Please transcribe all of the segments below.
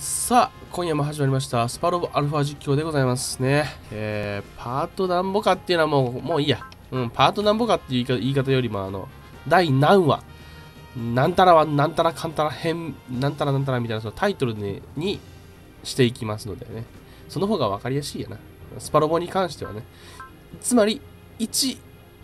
さあ、今夜も始まりました。スパロボアルファ実況でございますね。パートなんぼかっていうのはもういいや。パートなんぼかっていう言い方よりも、第何話、なんたらはなんたらかんたら編、なんたらなんたらみたいなそのタイトルにしていきますのでね。その方が分かりやすいやな。スパロボに関してはね。つまり、1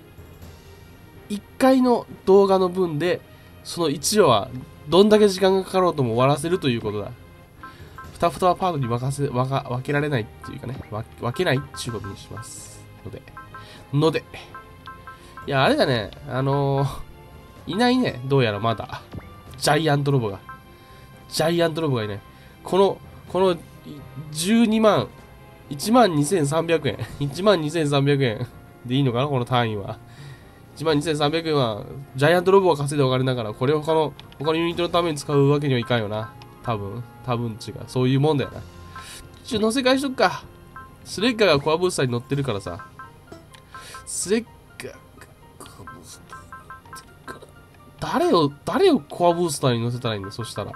回の動画の分で、その1話はどんだけ時間がかかろうとも終わらせるということだ。ふたふたはパートに分けられないっていうかね、分けないっていうことにします。ので。いや、あれだね、いないね、どうやらまだ。ジャイアントロボがいない。この12万、12,300円。12,300円でいいのかな、この単位は。12,300円は、ジャイアントロボが稼いでお金だから、これを他のユニットのために使うわけにはいかんよな。多分違う。そういうもんだよな。乗せ替えしとくか。スレッガーがコアブースターに乗ってるからさ。スレッガーがコアブースターに乗ってるから。誰をコアブースターに乗せたらいいんだ、そしたら。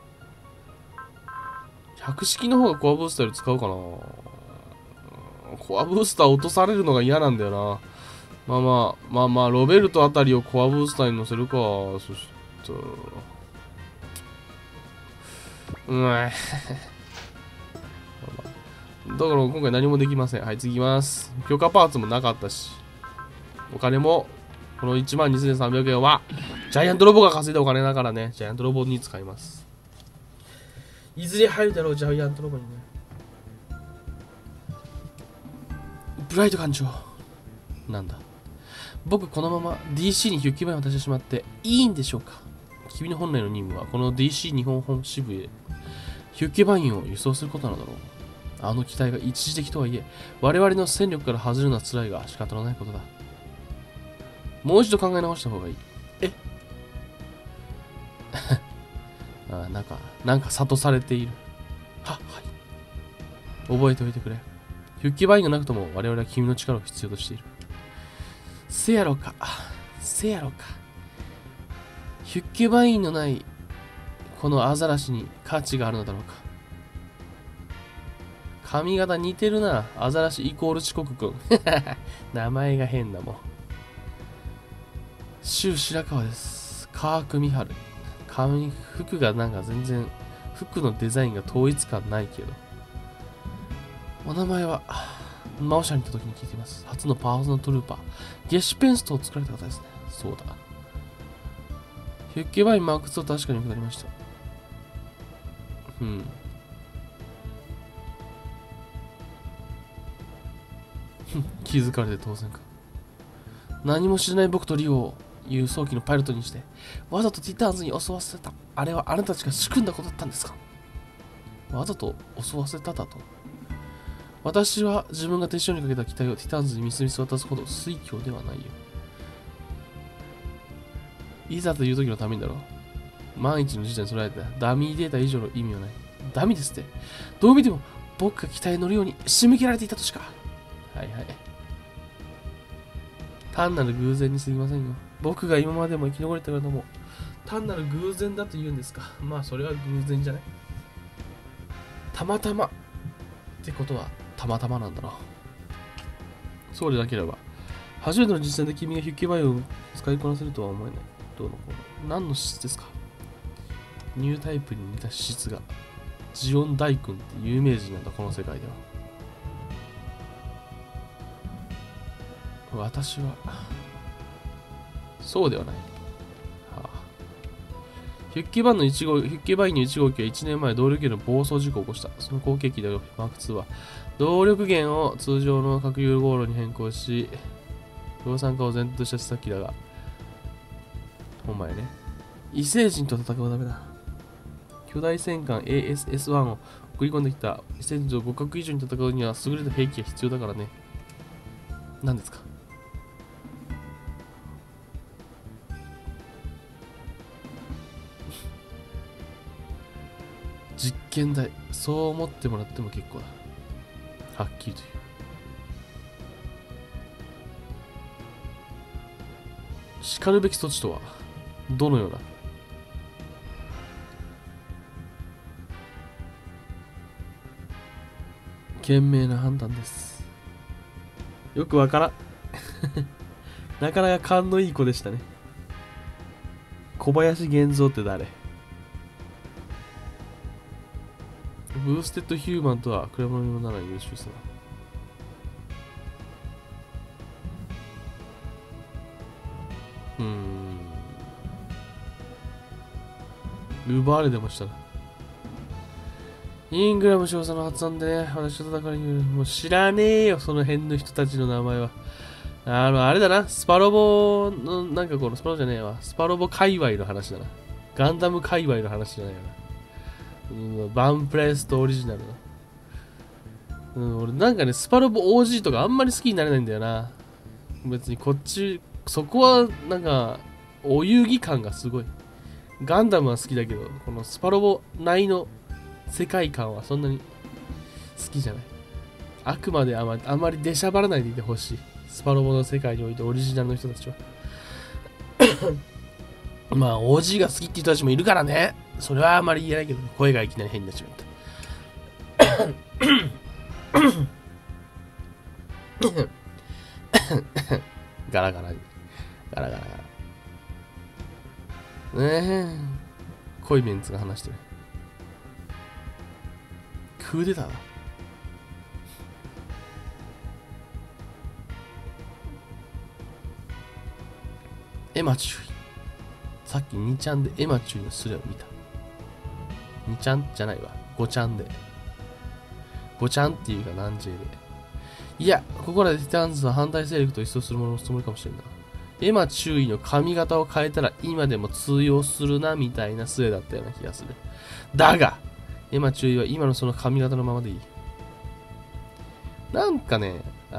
百式の方がコアブースターより使うかな。コアブースター落とされるのが嫌なんだよな。まあ、ロベルトあたりをコアブースターに乗せるか。そしたら。だから今回何もできません。はい、次いきます。強化パーツもなかったし、お金も、この12,300円は、ジャイアントロボが稼いだお金だからね、ジャイアントロボに使います。いずれ入るだろう、ジャイアントロボにね。ブライト艦長。なんだ。僕このまま DC にヒュッキバインを渡してしまっていいんでしょうか。君の本来の任務はこの DC 日本本支部へヒュッケバインを輸送することなのだろう。あの機体が一時的とはいえ、我々の戦力から外れるのは辛いが仕方のないことだ。もう一度考え直した方がいい。なんか諭されている。はい。覚えておいてくれ。ヒュッケバインがなくとも我々は君の力を必要としている。せやろか。ヒュッケバインのないこのアザラシに価値があるのだろうか。髪型似てるな。アザラシイコール遅刻くん。名前が変だもん。周白川です。川久美春。服がなんか全然、服のデザインが統一感ないけど。お名前は、マオシャに行った時に聞いています。初のパーソナルトルーパー。ゲシュペンストを作られた方ですね。そうだ。ヒュッケバインマーク2を確かに受かりました。気づかれて当然か。何も知らない僕とリオを輸送機のパイロットにしてわざとティターンズに襲わせた。あれはあなたたちが仕組んだことだったんですか。わざと襲わせただと。私は自分が手塩にかけた機体をティターンズにみすみす渡すほど水狂ではないよ。いざという時のためにだろう。万一の事態に備えたダミーデータ以上の意味はない。ダミですって。どう見ても僕が機体に乗るように仕向けられていたとしか。はい。単なる偶然に過ぎませんよ。僕が今までも生き残れたのも単なる偶然だと言うんですか。まあそれは偶然じゃない。たまたまってことはたまたまなんだろう。そうでなければ初めての実戦で君がヒュッケバイオを使いこなせるとは思えない。どうのこうの。何の資質ですか。ニュータイプに似た資質がジオン大君って有名人なんだ、この世界では。私はそうではない。ヒュッケバインの1号機は1年前動力源の暴走事故を起こした。その後継機でマーク2は動力源を通常の核融合炉に変更し量産化を前提とした試作機だが、お前ね、異星人と戦うためだ。巨大戦艦 ASS-1 を送り込んできた異星人と互角以上に戦うには優れた兵器が必要だからね。何ですか。実験台。そう思ってもらっても結構だ。はっきりと言う。しかるべき措置とはどのような。 賢明な判断です。よくわからん。なかなか勘のいい子でしたね。小林源三って誰？ブーステッドヒューマンとは比べ物にならない優秀さだ。奪われてましたね。イングラム少佐の発案でね、私と戦いにもう知らねえよ、その辺の人たちの名前は。あれだな、スパロボの、なんかこのスパロボじゃねえわ、スパロボ界隈の話だな。ガンダム界隈の話じゃないよな。バンプレストオリジナルな。俺なんかね、スパロボ OG とかあんまり好きになれないんだよな。別にこっち、そこはなんか、お遊戯感がすごい。ガンダムは好きだけど、このスパロボ内の世界観はそんなに好きじゃない。あくまであまり出しゃばらないでいてほしい。スパロボの世界においてオリジナルの人たちは。まあ、OG が好きっていう人たちもいるからね。それはあまり言えないけど、声がいきなり変になっちまった。ガラガラに。ガラガラガラ。ねえ。濃いメンツが話してる。クーデターだ。エマ注意。さっき2ちゃんでエマ注意のスレを見た。2ちゃんじゃないわ。5ちゃんで。5ちゃんっていうか何 J で。いや、ここらでティターンズは反対勢力と一掃するもののつもりかもしれんな。エマ注意の髪型を変えたら今でも通用するなみたいなスレだったような気がする。だが、エマ注意は今のその髪型のままでいい。なんかね、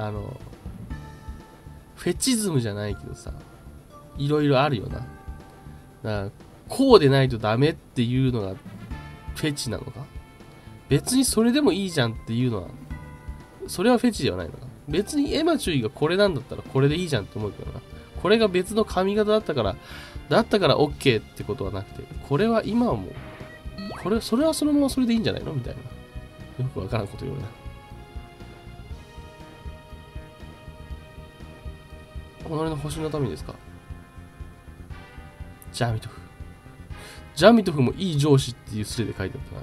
フェチズムじゃないけどさ、いろいろあるよな。だからこうでないとダメっていうのがフェチなのか？別にそれでもいいじゃんっていうのは、それはフェチではないのか？別にエマ注意がこれなんだったらこれでいいじゃんって思うけどな。これが別の髪型だったから OK ってことはなくて、これは今はもう、それはそのままそれでいいんじゃないのみたいな。よくわからんこと言うな。己の星のためにですか？ジャミトフ。ジャミトフもいい上司っていうスレで書いてあった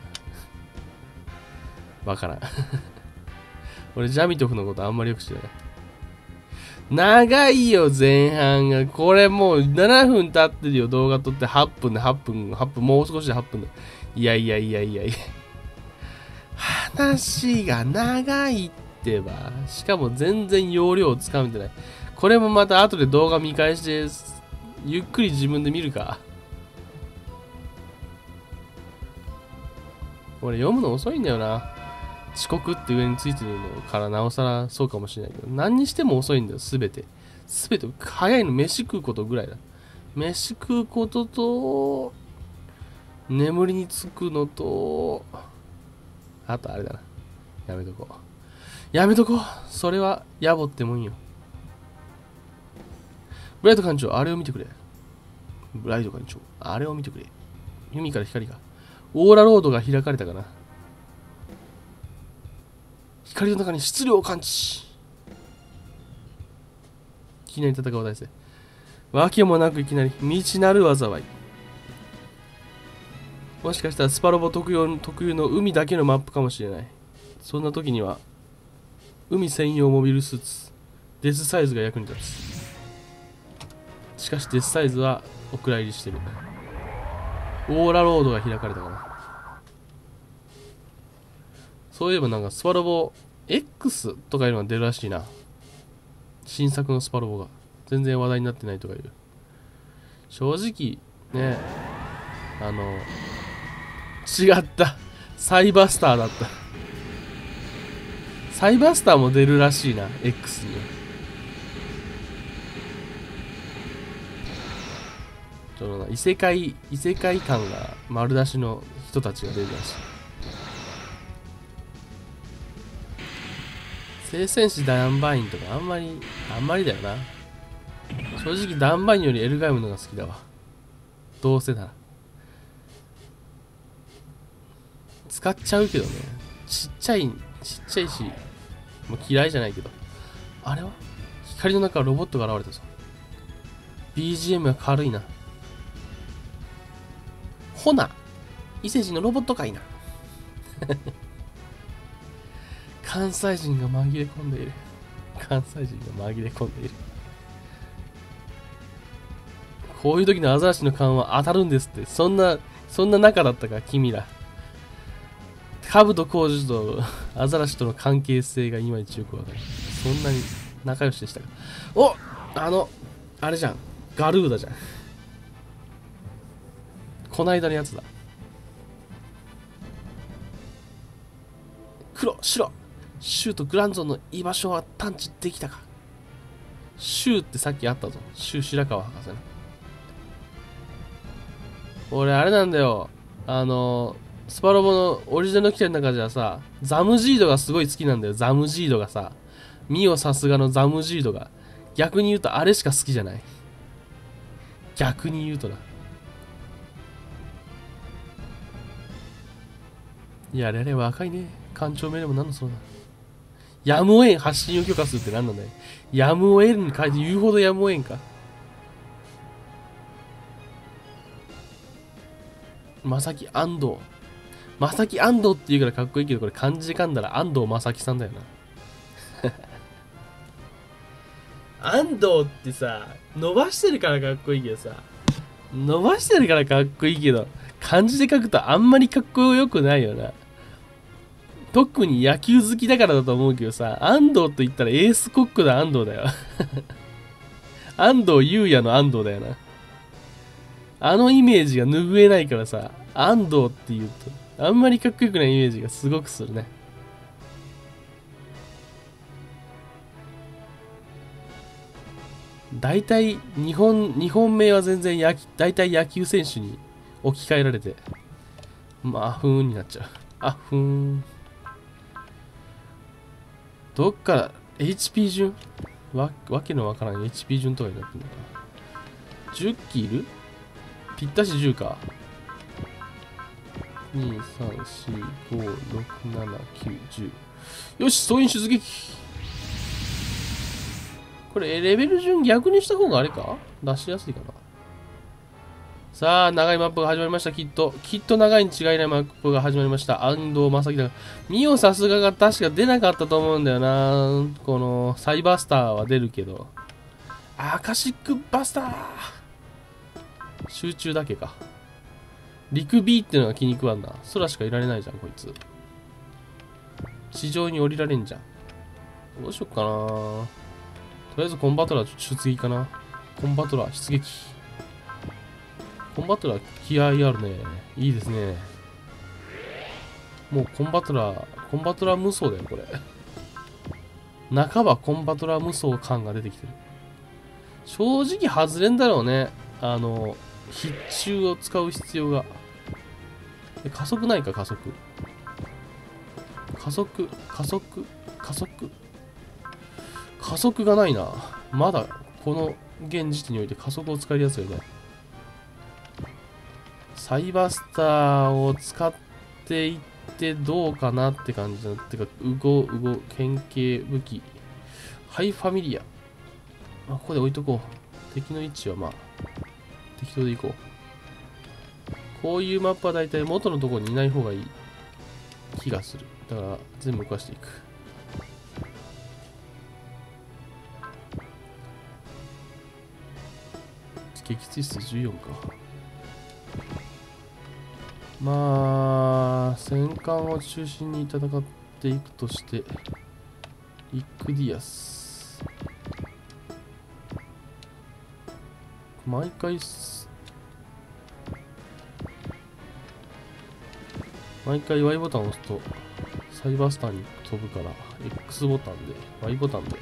な。わからん。俺、ジャミトフのことあんまりよく知らない。長いよ、前半が。これもう7分経ってるよ、動画撮って8分で8分、もう少しで8分で。いや。話が長いってば。しかも全然容量をつかめてない。これもまた後で動画見返して、ゆっくり自分で見るか。俺読むの遅いんだよな。遅刻って上についてるのからなおさらそうかもしれないけど、何にしても遅いんだよ、すべて。早いの飯食うことぐらいだ。飯食うことと、眠りにつくのと、あとあれだな。やめとこう。それは野暮ってもんよ。ブライト艦長、あれを見てくれ。弓から光が。オーラロードが開かれたかな。光の中に質量を感知。いきなり戦う大勢。わけもなくいきなり未知なる災い。もしかしたらスパロボ特有の海だけのマップかもしれない。そんな時には海専用モビルスーツデスサイズが役に立つ。しかしデスサイズはお蔵入りしてる。オーラロードが開かれたかな。そういえばなんかスパロボ X とかいうのが出るらしいな。新作のスパロボが全然話題になってないとかいう。正直ね、違った。サイバスターだった。サイバスターも出るらしいな、X に。その異世界感が丸出しの人たちが出るらしい。聖戦士ダンバインとかあんまりだよな。正直ダンバインよりエルガイムのが好きだわ。どうせなら。使っちゃうけどね。ちっちゃいちっちゃいし、もう嫌いじゃないけど。あれは光の中からロボットが現れたぞ。BGM が軽いな。ほな、伊勢人のロボットかいな。関西人が紛れ込んでいる。関西人が紛れ込んでいる。こういう時のアザラシの勘は当たるんですって。そんな仲だったか、君ら。カブトコウジとアザラシとの関係性がいまいちよくわかる。そんなに仲良しでしたか。お、あれじゃん。ガルーダじゃん。こないだのやつだ。黒、白。シューとグランゾンの居場所は探知できたか。シューってさっきあったぞ。シュー白川博士な。俺あれなんだよ。スパロボのオリジナルの機体の中じゃさ、ザムジードがすごい好きなんだよ。ザムジードがさ。ミオさすがのザムジードが。逆に言うとあれしか好きじゃない。逆に言うとな。いや、あれ若いね。艦長命令もなんのそうだ。やむをえん発信を許可するって何なんだよ。やむをえんに書いて言うほどやむをえんか。まさき安藤。まさき安藤って言うからかっこいいけど、これ漢字で噛んだら安藤まさきさんだよな。安藤ってさ、伸ばしてるからかっこいいけどさ、伸ばしてるからかっこいいけど、漢字で書くとあんまりかっこよくないよな。特に野球好きだからだと思うけどさ、安藤と言ったらエースコックの安藤だよ。安藤優也の安藤だよな。あのイメージが拭えないからさ、安藤って言うと、あんまりかっこよくないイメージがすごくするね。大体、日本名は全然大体野球選手に置き換えられて、まあ、ふーんになっちゃう。あ、ふーん。どっから HP 順わけのわからん HP 順とかになってんのかな。10機いる？ぴったし10か。2、3、4、5、6、7、9、10。よし、総員出撃。これ、レベル順逆にした方があれか出しやすいかな。さあ、長いマップが始まりました。きっと長いに違いないマップが始まりました。安藤正樹だ。ミオさすがが確か出なかったと思うんだよな。この、サイバースターは出るけど。アカシックバスター集中だけか。陸 B ってのが気に食わんな。空しかいられないじゃん、こいつ。地上に降りられんじゃん。どうしよっかな。とりあえずコンバトラー出撃かな。コンバトラー出撃。コンバトラー気合あるね。いいですね。もうコンバトラー無双だよ、これ。半ばコンバトラー無双感が出てきてる。正直外れんだろうね。必中を使う必要が。加速ないか、加速。加速がないな。まだ、この現時点において加速を使えるやつがいない。サイバスターを使っていってどうかなって感じだ。てか、変形武器。ハイファミリア。ここで置いとこう。敵の位置はまあ、適当でいこう。こういうマップはだいたい元のところにいない方がいい気がする。だから、全部動かしていく。撃墜数14か。まあ、戦艦を中心に戦っていくとして、イクディアス。毎回 Y ボタンを押すと、サイバースターに飛ぶから、X ボタンで、Y ボタンで、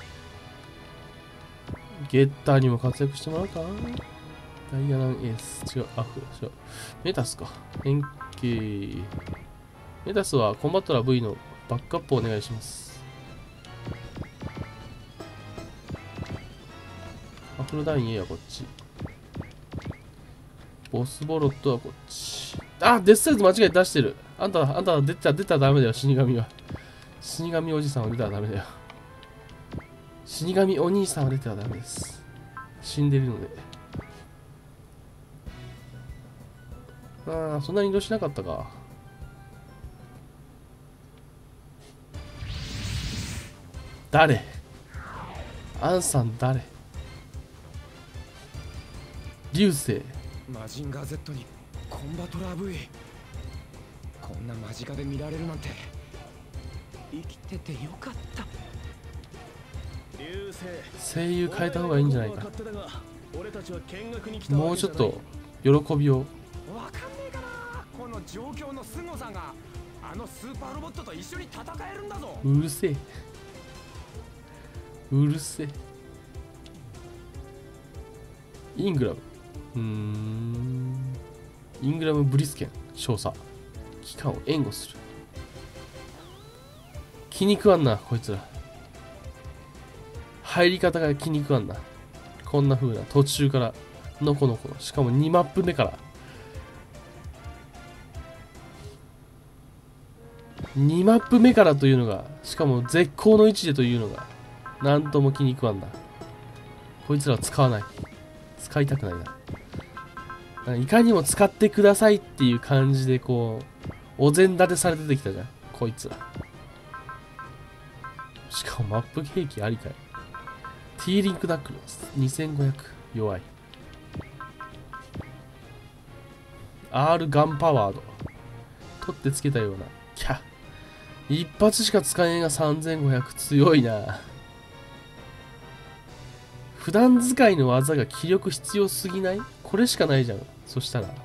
ゲッターにも活躍してもらうか。ダイアナンエース。違う。違う。メタスか。変形。メタスはコンバトラー V のバックアップをお願いします。アフロダイン A はこっち。ボスボロットはこっち。あ、デスサイズ間違えて出してる。あんた出たらダメだよ、死神は。 死神おじさんは出たらダメだよ。死神お兄さんは出てはダメです。死んでるので。ああ、そんなに移動しなかったか。誰？アンさん誰？流星。 マジンガー Z にコンバトラー V。こんな間近で見られるなんて生きててよかった。 声優変えた方がいいんじゃないか。もうちょっと喜びを。 わかんねえかな、この状況の凄さが。あのスーパーロボットと一緒に戦えるんだぞ。 うるせえ、うるせえ。イングラム、イングラム・ブリスケン少佐、機関を援護する。気に食わんなこいつら。入り方が気に食わんな。こんな風な途中からのこのこの、しかも2マップ目から2マップ目からというのが、しかも絶好の位置でというのがなんとも気に食わんだ。こいつらは使わない。使いたくないな。いかにも使ってくださいっていう感じでこうお膳立てされてきたじゃんこいつら。しかもマップ兵器ありかい。ティーリンクダックル2500弱い。 R ガンパワード取ってつけたようなキャ。一発しか使えんが3500強いな。普段使いの技が気力必要すぎない？これしかないじゃん。そしたら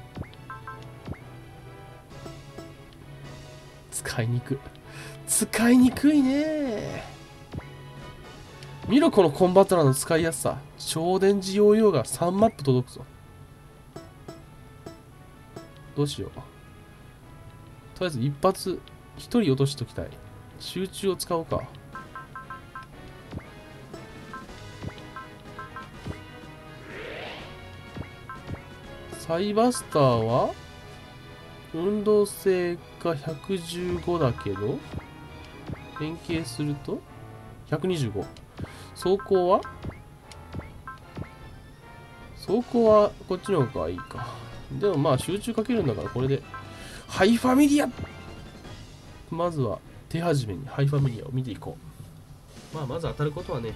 使いにくい。使いにくいね。見ろこのコンバトラーの使いやすさ。超電磁ヨーヨーが3マップ届くぞ。どうしよう。とりあえず一発1人落としときたい。集中を使おうか。サイバスターは運動性が115だけど変形すると125。走行はこっちの方がいいか。でもまあ集中かけるんだからこれで。ハイファミリア、まずは手始めにハイファミリアを見ていこう。まあまず当たることはね、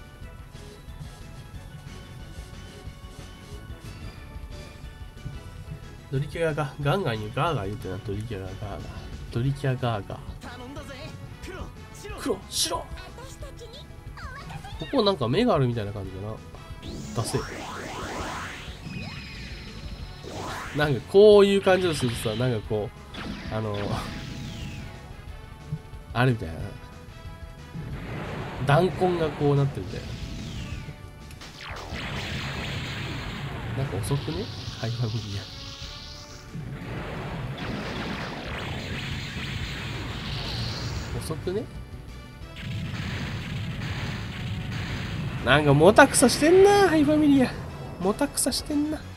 ドリキャガガンガン言うガーガー言うてな。ドリキャガガーガー、ドリキャガーガー。黒白、ここなんか目があるみたいな感じだな。出せ。なんかこういう感じをするとさ、なんかこうあれみたいな、弾痕がこうなってるみたいな。なんか遅くねハイファミリア。遅くね。なんかもたくさしてんなハイファミリア。もたくさしてんな。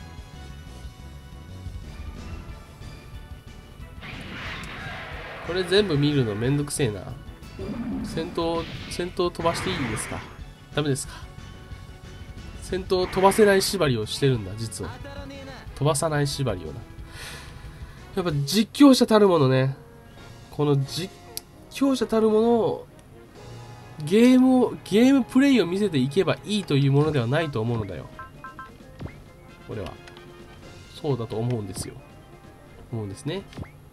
これ全部見るのめんどくせえな。戦闘飛ばしていいですか？ダメですか？戦闘飛ばせない縛りをしてるんだ実は。飛ばさない縛りをな。やっぱ実況者たるものね。この実況者たるものをゲームプレイを見せていけばいいというものではないと思うのだよ。俺はそうだと思うんですよ。思うんですね。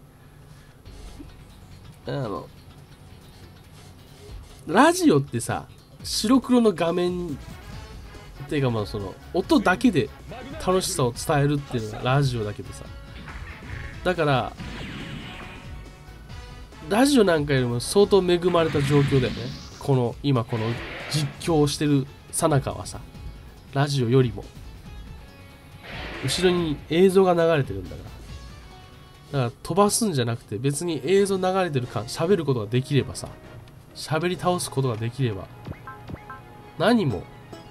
ラジオってさ、白黒の画面っていうか、まあその音だけで楽しさを伝えるっていうのがラジオだけどさ、だからラジオなんかよりも相当恵まれた状況だよね。今この実況をしてるさなかはさ、ラジオよりも後ろに映像が流れてるんだから。だから飛ばすんじゃなくて、別に映像流れてるか喋ることができればさ、喋り倒すことができれば何も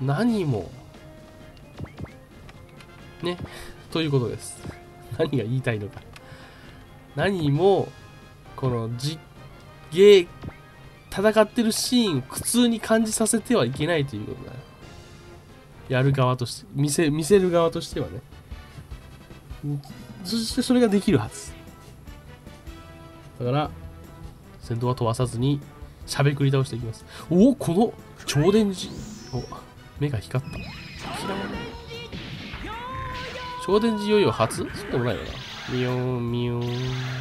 ね、ということです。何が言いたいのか。何もこのゲ戦ってるシーンを苦痛に感じさせてはいけないということだよ。やる側として、見せる側としてはね。そしてそれができるはず。だから、戦闘は飛ばさずに、しゃべくり倒していきます。おお、この超電磁。お、目が光った。超電磁ヨーヨー初？そうでもないよな。ミヨーン、ミヨーン。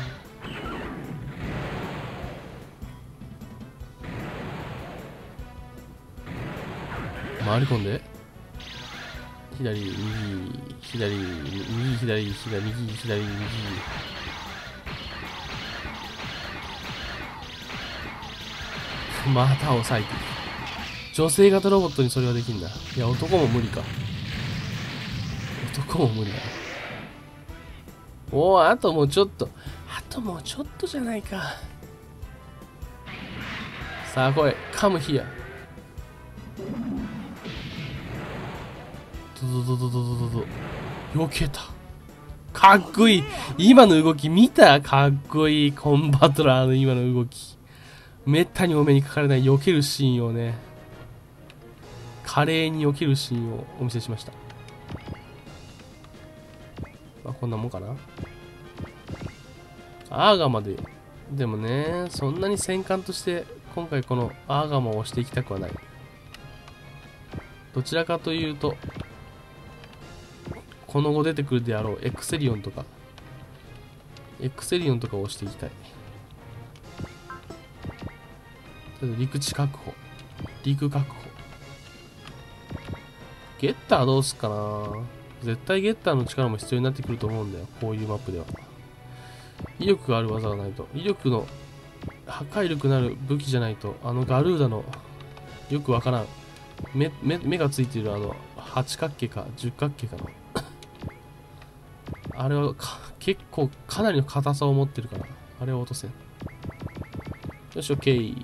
回り込んで。左、右、左、右、左、右、左、右。また押さえていく。女性型ロボットにそれはできんだ。いや、男も無理か。男も無理だ。おお、あともうちょっと。あともうちょっとじゃないか。さあ、来い。カムヒア。避けた。かっこいい。今の動き見た？かっこいい。コンバトラーの今の動き。めったにお目にかかれない避けるシーンをね、華麗に避けるシーンをお見せしました。まあ、こんなもんかな。アーガマで、でもね、そんなに戦艦として今回このアーガマを押していきたくはない。どちらかというと、この後出てくるであろうエクセリオンとかを押していきたい。陸地確保。陸確保。ゲッターどうすっかな。絶対ゲッターの力も必要になってくると思うんだよ。こういうマップでは。威力がある技がないと。威力の破壊力なる武器じゃないと。あのガルーダのよくわからん。目がついている八角形か十角形かな。あれは結構かなりの硬さを持ってるから。あれを落とせん。よし、オッケー。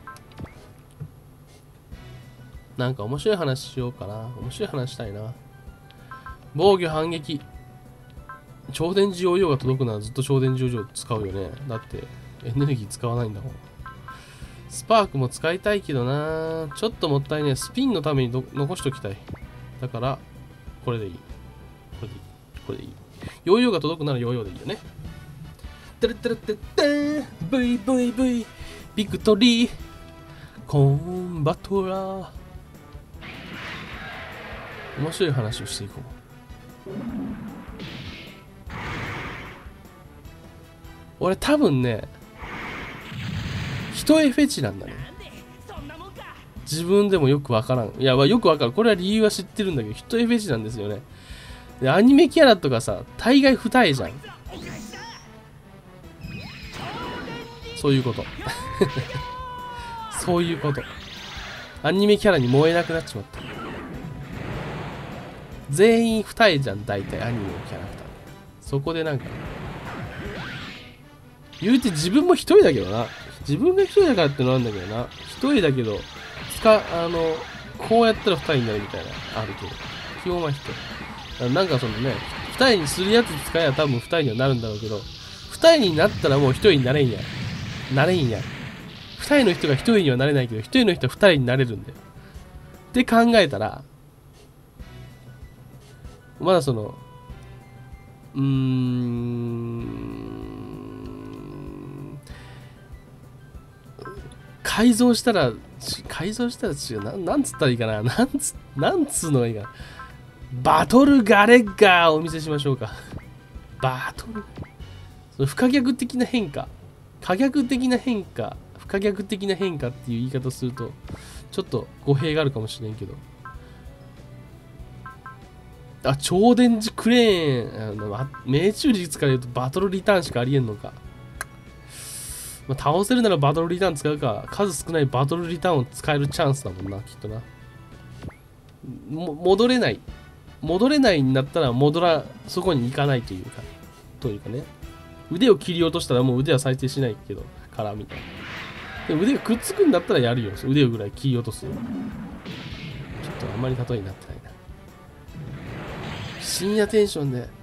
なんか面白い話しようかな。面白い話したいな。防御反撃。超電磁ヨーヨーが届くならずっと超電磁ヨーヨー使うよね。だってエネルギー使わないんだもん。スパークも使いたいけどな。ちょっともったいね。スピンのために残しておきたい。だからこれでいい。これでいい。ヨーヨーが届くならヨーヨーでいいよね。テレテレテテー VVV ビクトリーコンバトラー。面白い話をしていこう。俺多分ね、一重フェチなんだね。自分でもよくわからん。いや、よくわかる。これは理由は知ってるんだけど、一重フェチなんですよね。で、アニメキャラとかさ、大概二重じゃん。そういうこと。そういうこと。アニメキャラに燃えなくなっちまった。全員二重じゃん、大体アニメのキャラクター。そこでなんか、言うて自分も一人だけどな。自分が一人だからってのなんだけどな。一人だけど、こうやったら二重になるみたいな、あるけど。基本は一人。なんかそのね、二重にするやつ使えば多分二重にはなるんだろうけど、二重になったらもう一人になれんや。なれんや。二重の人が一重にはなれないけど、一重の人は二重になれるんだよ。って考えたら、まだその、改造したら違う。なんつったらいいかな。なんつうのがいいかな。バトルガレッガーをお見せしましょうか。バトル。その不可逆的な変化。可逆的な変化。不可逆的な変化っていう言い方すると、ちょっと語弊があるかもしれんけど。超電磁クレーン。命中率から言うとバトルリターンしかありえんのか。まあ、倒せるならバトルリターン使うか、数少ないバトルリターンを使えるチャンスだもんな、きっとな。戻れないんだったらそこに行かないというかね。腕を切り落としたらもう腕は再生しないけど、からみたいな。でも腕がくっつくんだったらやるよ。腕をぐらい切り落とすよ。ちょっとあんまり例えになってないな。深夜テンションで。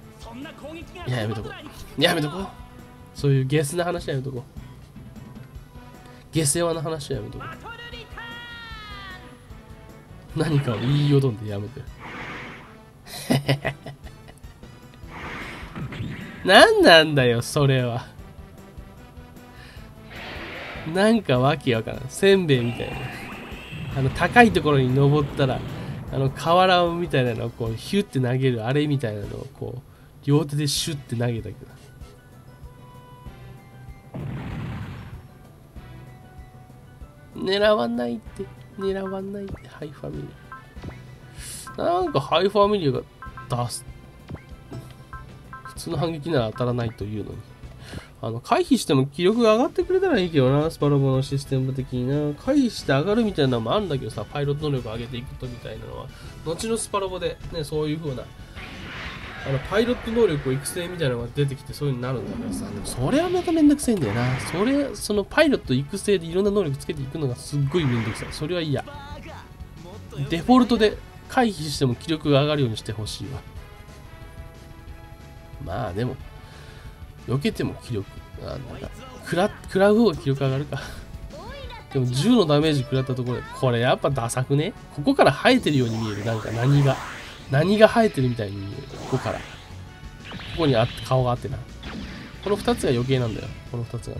やめとこう。そういうゲスな話はやめとこう。 下世話な話はやめとく。何かを言いよどんでやめて。何なんだよそれは。なんかわけわからん。せんべいみたいな。高いところに登ったら瓦みたいなのをこうヒュッて投げるあれみたいなのをこう両手でシュッて投げたけど、狙わないって狙わないって。ハイファミリアなんかハイファミリアが出す。普通の反撃なら当たらないというのに回避しても気力が上がってくれたらいいけどな。スパロボのシステム的にな。回避して上がるみたいなのもあるんだけどさ、パイロット能力を上げていくとみたいなのは後のスパロボでね、そういう風なパイロット能力を育成みたいなのが出てきてそういう風になるんだけどさ、でもそれはまためんどくせえんだよな。そのパイロット育成でいろんな能力つけていくのがすっごいめんどくさい。それは嫌。デフォルトで回避しても気力が上がるようにしてほしいわ。まあでも避けても気力食らう方が気力上がるか。でも10のダメージ食らったところでこれやっぱダサくね。ここから生えてるように見える。なんか何が生えてるみたいに見える。ここからここに顔があってな。この2つが余計なんだよ。この2つが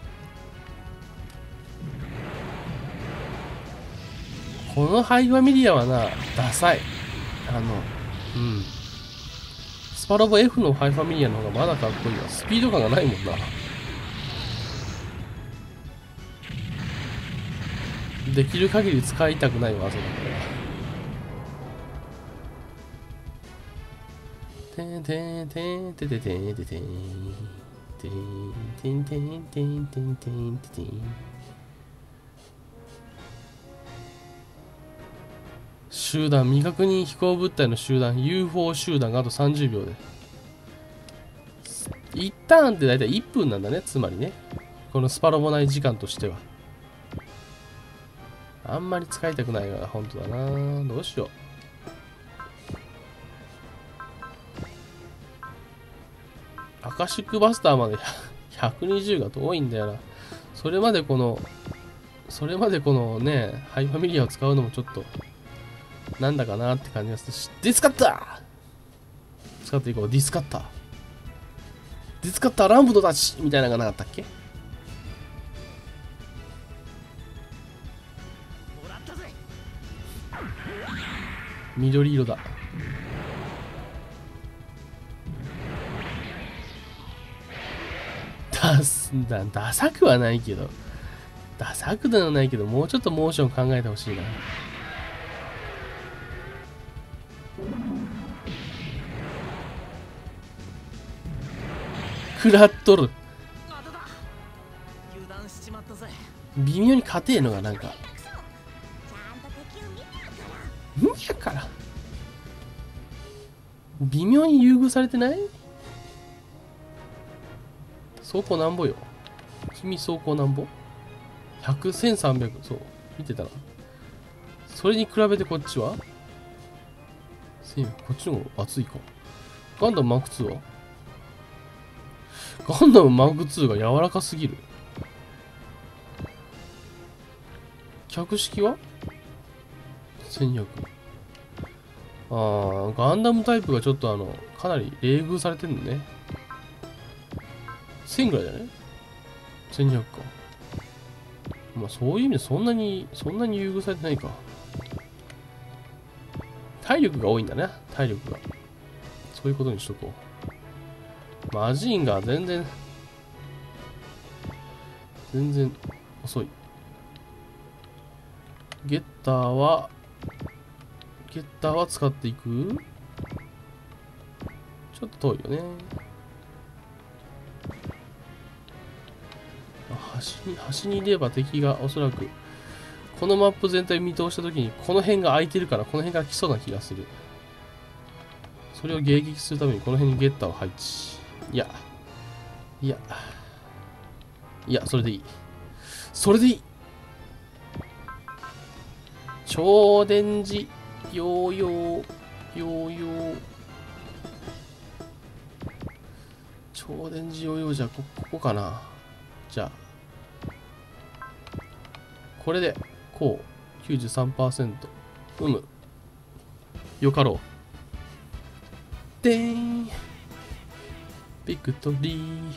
このハイファミリアはなダサい。スパロボ F のハイファミリアの方がまだかっこいいわ。スピード感がないもんな。できる限り使いたくない技だから。てんてんてんてんてんてんてんてんてんてんてんてんてんてんてんてん。集団未確認飛行物体の集団 UFO 集団があと30秒で1ターンってだいたい1分なんだね。つまりねこのスパロボ内時間としてはあんまり使いたくないから本当だな。どうしよう。アカシックバスターまで120が遠いんだよな。それまでこのねハイファミリアを使うのもちょっとなんだかなって感じがするし。ディスカッター使っていこう。ディスカッターランブドたちみたいなのがなかったっけ。緑色だ。ダサくはないけどもうちょっとモーション考えてほしいな。食らっとる。微妙に硬えのがなんかやから微妙に優遇されてない。走行なんぼよ。君走行なんぼ ?100、1300。そう。見てたら。それに比べてこっちはこっちの方が熱いか。ガンダムマーク2はガンダムマーク2が柔らかすぎる。客式は1200。ガンダムタイプがちょっとかなり冷遇されてるのね。1000ぐらいじゃね ?1200 か。まあそういう意味でそんなに優遇されてないか。体力が多いんだね。体力が。そういうことにしとこう。マジンが全然遅い。ゲッターは使っていく？ちょっと遠いよね。端にいれば敵がおそらくこのマップ全体見通した時にこの辺が空いてるからこの辺から来そうな気がする。それを迎撃するためにこの辺にゲッターを配置。いやそれでいい。超電磁ヨーヨー超電磁ヨーヨーじゃここかな。じゃあこれでこう 93% よかろう。でーん、ビクトリー。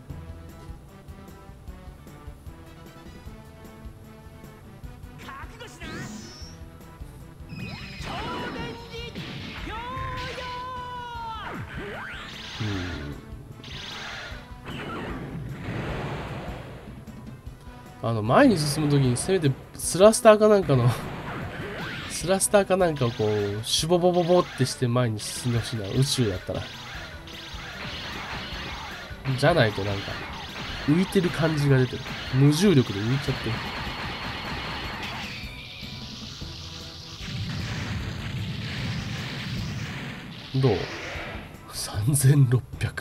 前に進むときにせめてスラスターかなんかをこうシュボボボボってして前に進んでほしいな。宇宙だったらじゃないとなんか浮いてる感じが出てる。無重力で浮いちゃってる。どう ?3600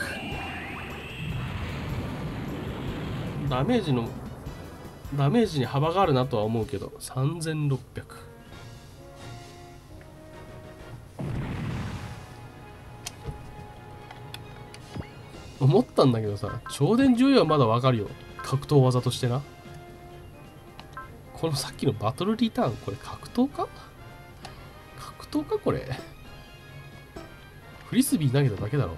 ダメージに幅があるなとは思うけど、3600。思ったんだけどさ、超電重要はまだわかるよ。格闘技としてな。このさっきのバトルリターン、これ格闘かこれ。フリスビー投げただけだろ。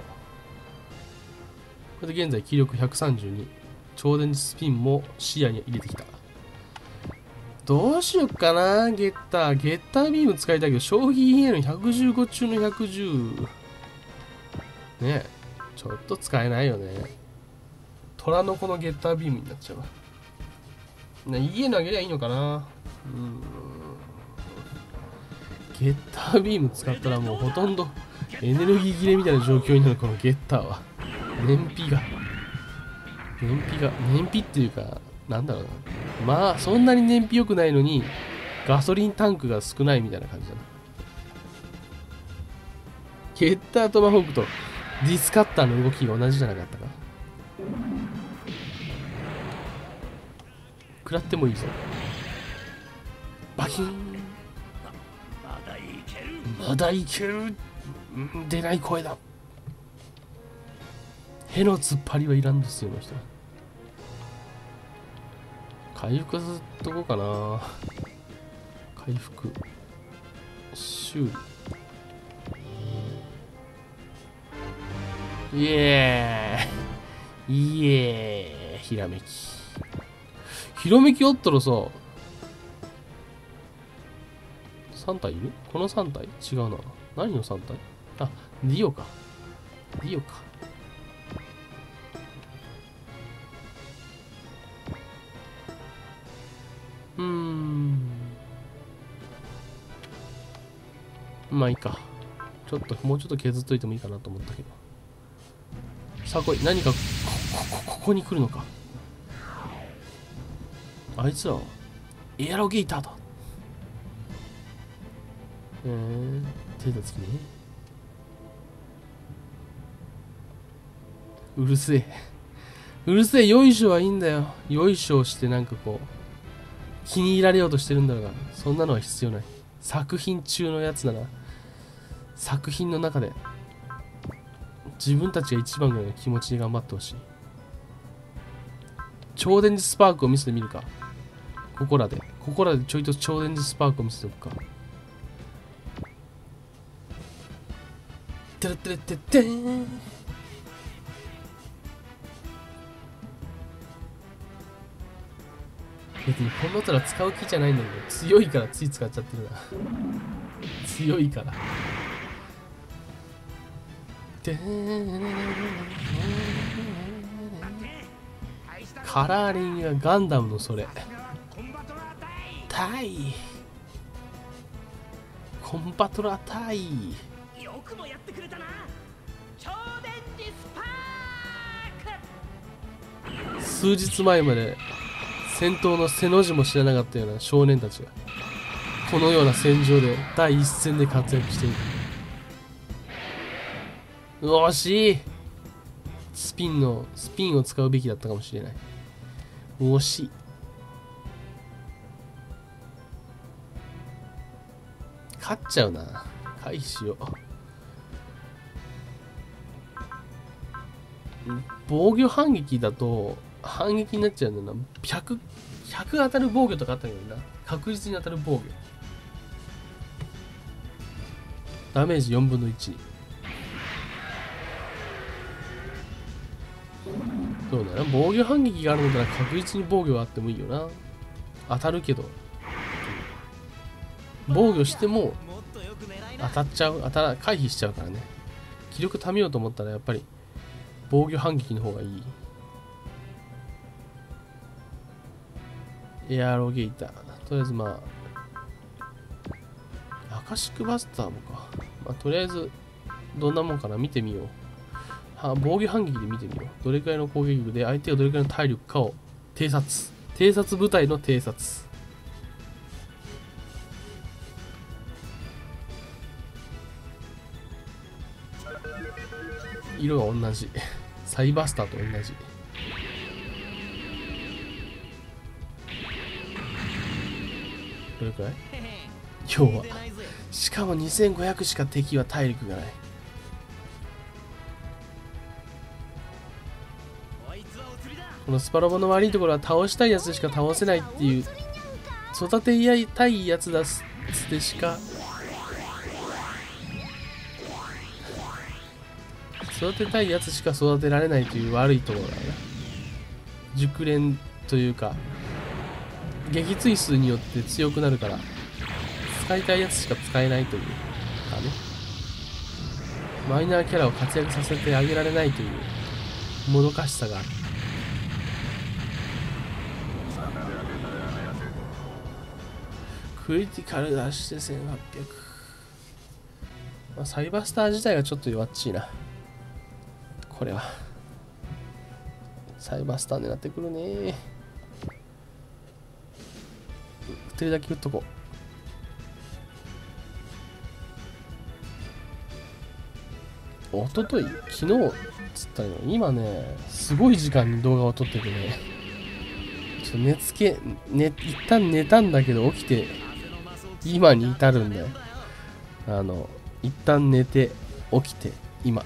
これで現在気力132。超電磁スピンも視野に入れてきた。どうしよっかな。ゲッタービーム使いたいけど、消費 EA の115中の110。ねえ、ちょっと使えないよね。虎の子のゲッタービームになっちゃうわ。EA 投げりゃいいのかな。ゲッタービーム使ったらもうほとんどエネルギー切れみたいな状況になる。このゲッターは燃費っていうか、なんだろうな。まあそんなに燃費良くないのにガソリンタンクが少ないみたいな感じだな。ゲッタートマホークとディスカッターの動きが同じじゃなかったか。食らってもいいぞ。バキーン。まだいける。出ない声だ。への突っ張りはいらんですよ、の人。回復するとこかな。回復修理。イエーイひらめきあったらさ、3体いる？この3体違うな。何の3体？あ、ディオか。まあいいか。もうちょっと削っといてもいいかなと思ったけど。さあ来い。何かここに来るのか。あいつらはエアロゲーターだ。手だつきね。うるせえ。よいしょはいいんだよ。よいしょしてなんかこう気に入られようとしてるんだが、そんなのは必要ない。作品中のやつなら作品の中で自分たちが一番ぐらいの気持ちで頑張ってほしい。超電磁スパークを見せてみるか。ここらでちょいと超電磁スパークを見せておくか。てれてれてってーん。別にこのトラ使う気じゃないんだけど、強いからつい使っちゃってるな。強いからカラーリングがガンダムのそれタイコンバトラタイ。 よくもやってくれたな。超電磁スパーク。 数日前まで戦闘の背の字も知らなかったような少年たちがこのような戦場で第一線で活躍している。惜しい。スピンを使うべきだったかもしれない。惜しい。勝っちゃうな。回避しよう。防御反撃だと反撃になっちゃうんだよな。100当たる防御とかあったけどな。確実に当たる防御。ダメージ4分の1。そうだな。防御反撃があるのなら確実に防御があってもいいよな。当たるけど。防御しても当たっちゃう。回避しちゃうからね。気力貯めようと思ったらやっぱり防御反撃の方がいい。エアロゲーター。とりあえずまあ、アカシックバスターもか。まあ、とりあえず、どんなもんかな見てみよう。防御反撃で見てみよう。どれくらいの攻撃力で相手がどれくらいの体力かを偵察。偵察部隊の偵察。色が同じ。サイバスターと同じ。どれくらい？要は。しかも2500しか敵は体力がない。このスパロボの悪いところは倒したいやつしか倒せないっていう、育てたいやつだでしか育てたいやつしか育てられないという悪いところだな。熟練というか撃墜数によって強くなるから使いたいやつしか使えないというかね。マイナーキャラを活躍させてあげられないというもどかしさがある。クリティカル出して1800。まあ、サイバースター自体がちょっと弱っちいな。これは。サイバースター狙ってくるね。打てるだけ打っとこう。おととい昨日つったの今ね、すごい時間に動画を撮っててね。ちょっと一旦寝たんだけど起きて、今に至るんだよ。一旦寝て、起きて、今。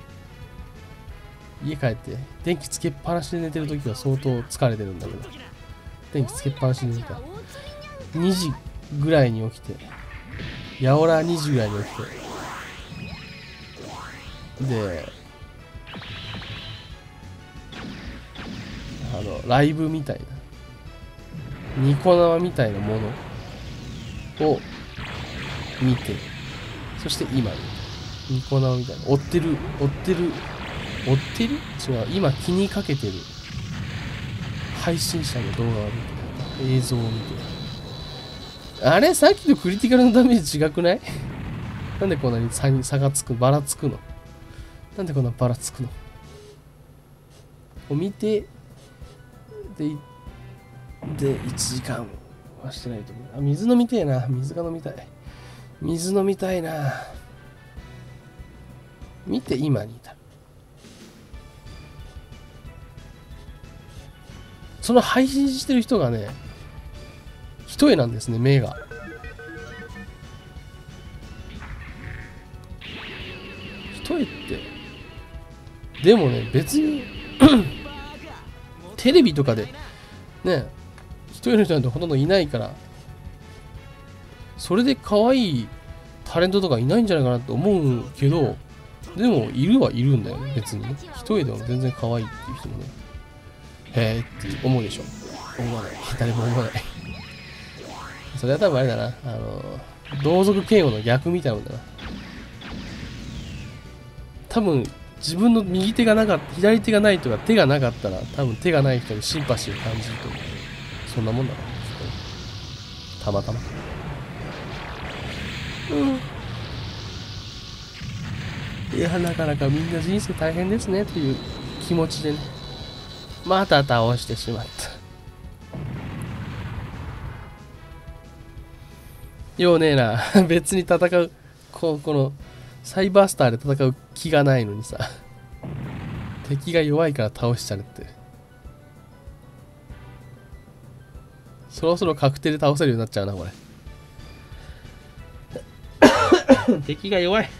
家帰って、電気つけっぱなしで寝てるときは相当疲れてるんだけど、電気つけっぱなしで寝てた。2時ぐらいに起きて、やおら2時ぐらいに起きて、で、ライブみたいな、ニコ生みたいなものを見て、そして今、ニコ生みたいな、追ってる違う、今気にかけてる配信者の動画を見て、映像を見て、あれさっきのクリティカルのダメージ違くない？なんでこんなに差がつく、ばらつくの？なんでこんなばらつくの？を見て、で、1時間はしてないと思う。あ、水飲みたいな。水が飲みたい。水飲みたいな。見て、今にいた。その配信してる人がね、一重なんですね、目が。一重って。でもね、別に、テレビとかで、ね、一重の人なんてほとんどいないから、それで可愛いタレントとかいないんじゃないかなと思うけど、でも、いるはいるんだよね、別にね。一重でも全然可愛いっていう人もね。へーって思うでしょ。思わない。誰も思わない。それは多分あれだな。同族嫌悪の逆みたいなもんだな。多分、自分の右手がなかった、左手がないとか手がなかったら、多分手がない人にシンパシーを感じると思う。そんなもんだな。たまたま。いや、なかなかみんな人生大変ですね、という気持ちでね。また倒してしまった。ようねえな。別に戦う、この、サイバースターで戦う気がないのにさ。敵が弱いから倒しちゃうって。そろそろ確定で倒せるようになっちゃうな、これ。敵が弱い。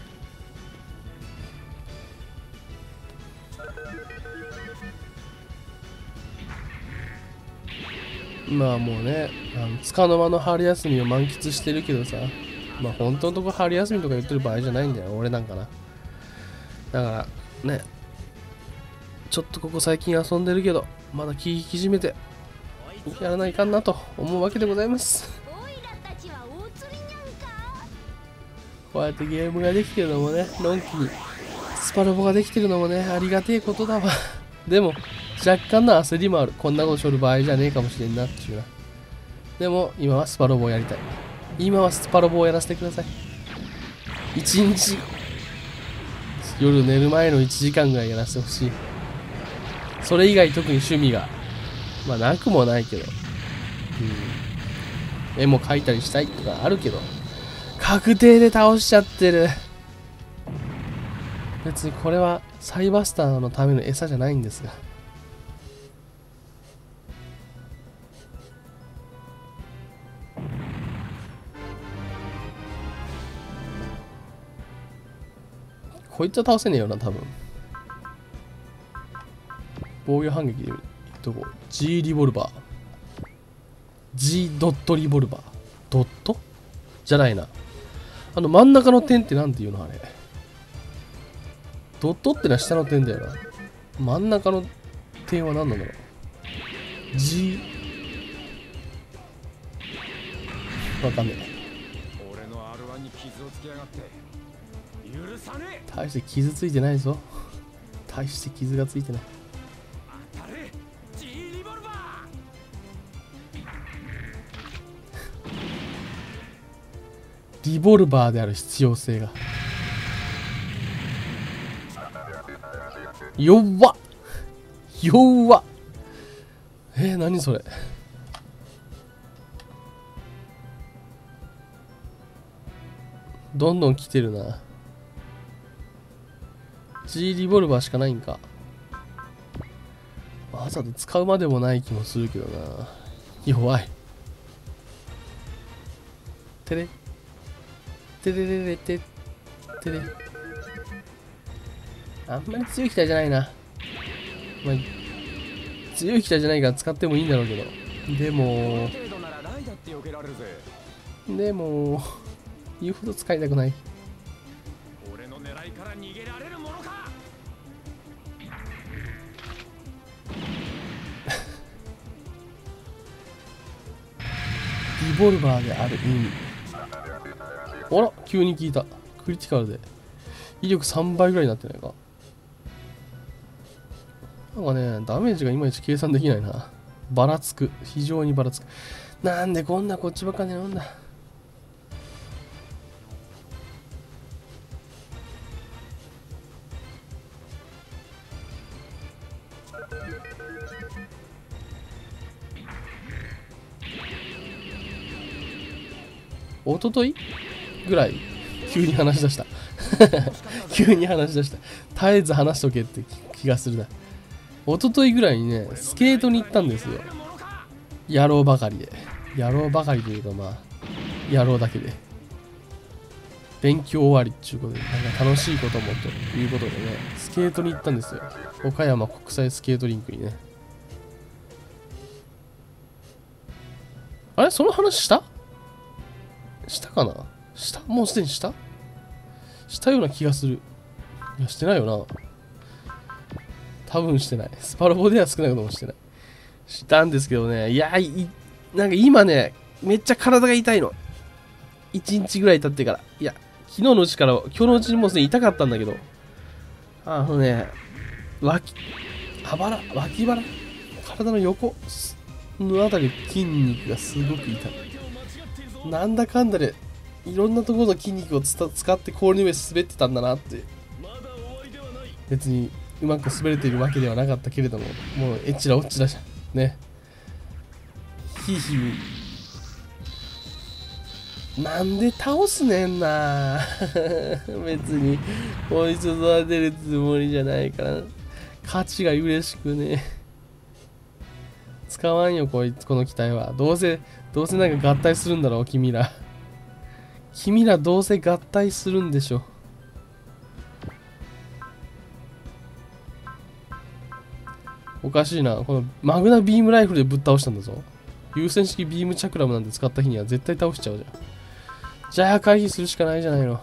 まあもうね、束の間の春休みを満喫してるけどさ、まあ本当のとこ春休みとか言ってる場合じゃないんだよ、俺なんかな。だからね、ちょっとここ最近遊んでるけど、まだ気引き締めてやらないかんなと思うわけでございます。こうやってゲームができてるのもね、のんきにスパロボができてるのもね、ありがてえことだわ。でも若干の焦りもある。こんなことしょる場合じゃねえかもしれんなっていうな。でも今はスパロボをやりたい。今はスパロボをやらせてください。一日夜寝る前の1時間ぐらいやらせてほしい。それ以外特に趣味がまあなくもないけど、絵も描いたりしたいとかあるけど、確定で倒しちゃってる。別にこれはサイバスターのための餌じゃないんですが。こいつは倒せねえよな、多分。防御反撃でいくとこ G リボルバー G ドットリボルバードットじゃないな。真ん中の点ってなんていうのあれ。ドットってのは下の点だよな。真ん中の点は何なんだろう。 G わかんねえ。 俺の R1 に傷をつけやがって許さねえ。 大して傷ついてないぞ。大して傷がついてない。 当たれ G リボルバー。 リボルバーである必要性が弱っ弱っ。何それ。どんどん来てるな。 G リボルバーしかないんか。わざと使うまでもない気もするけどな。弱い。てれてれれれててれ。あんまり強い機体じゃないな。まあ、強い機体じゃないから使ってもいいんだろうけど。でも言うほど使いたくない。 俺の狙いから逃げられるものか。 リボルバーである意味。あら急に効いた。クリティカルで威力3倍ぐらいになってないか。なんかね、ダメージがいまいち計算できないな。ばらつく。非常にばらつく。なんでこんなこっちばっかりなんだ。おとといぐらい急に話し出した。急に話し出した。絶えず話しとけって気がするな。おとといぐらいにね、スケートに行ったんですよ。野郎ばかりで。野郎ばかりというかまあ、野郎だけで。勉強終わりっていうことで、なんか楽しいこともということでね、スケートに行ったんですよ。岡山国際スケートリンクにね。あれその話したかな。もうすでにしたような気がする。いや、してないよな。多分してない。スパロボでは少なくともしてない。したんですけどね。いや、なんか今ね、めっちゃ体が痛いの。1日ぐらい経ってから。いや、昨日のうちから、今日のうちにもうすでに痛かったんだけど。脇腹、体の横のあたりの筋肉がすごく痛い。なんだかんだでいろんなところの筋肉を使って氷の上滑ってたんだなって。別にうまく滑れているわけではなかったけれども、もうえっちらおっちらじゃんね。ひいひい。なんで倒すねんな。別にこいつ育てるつもりじゃないから勝ちが嬉しくね。使わんよこの機体は。どうせなんか合体するんだろう。君らどうせ合体するんでしょ。おかしいな。このマグナビームライフルでぶっ倒したんだぞ。 優先式ビームチャクラムなんて使った日には絶対倒しちゃうじゃん。じゃあ回避するしかないじゃないの。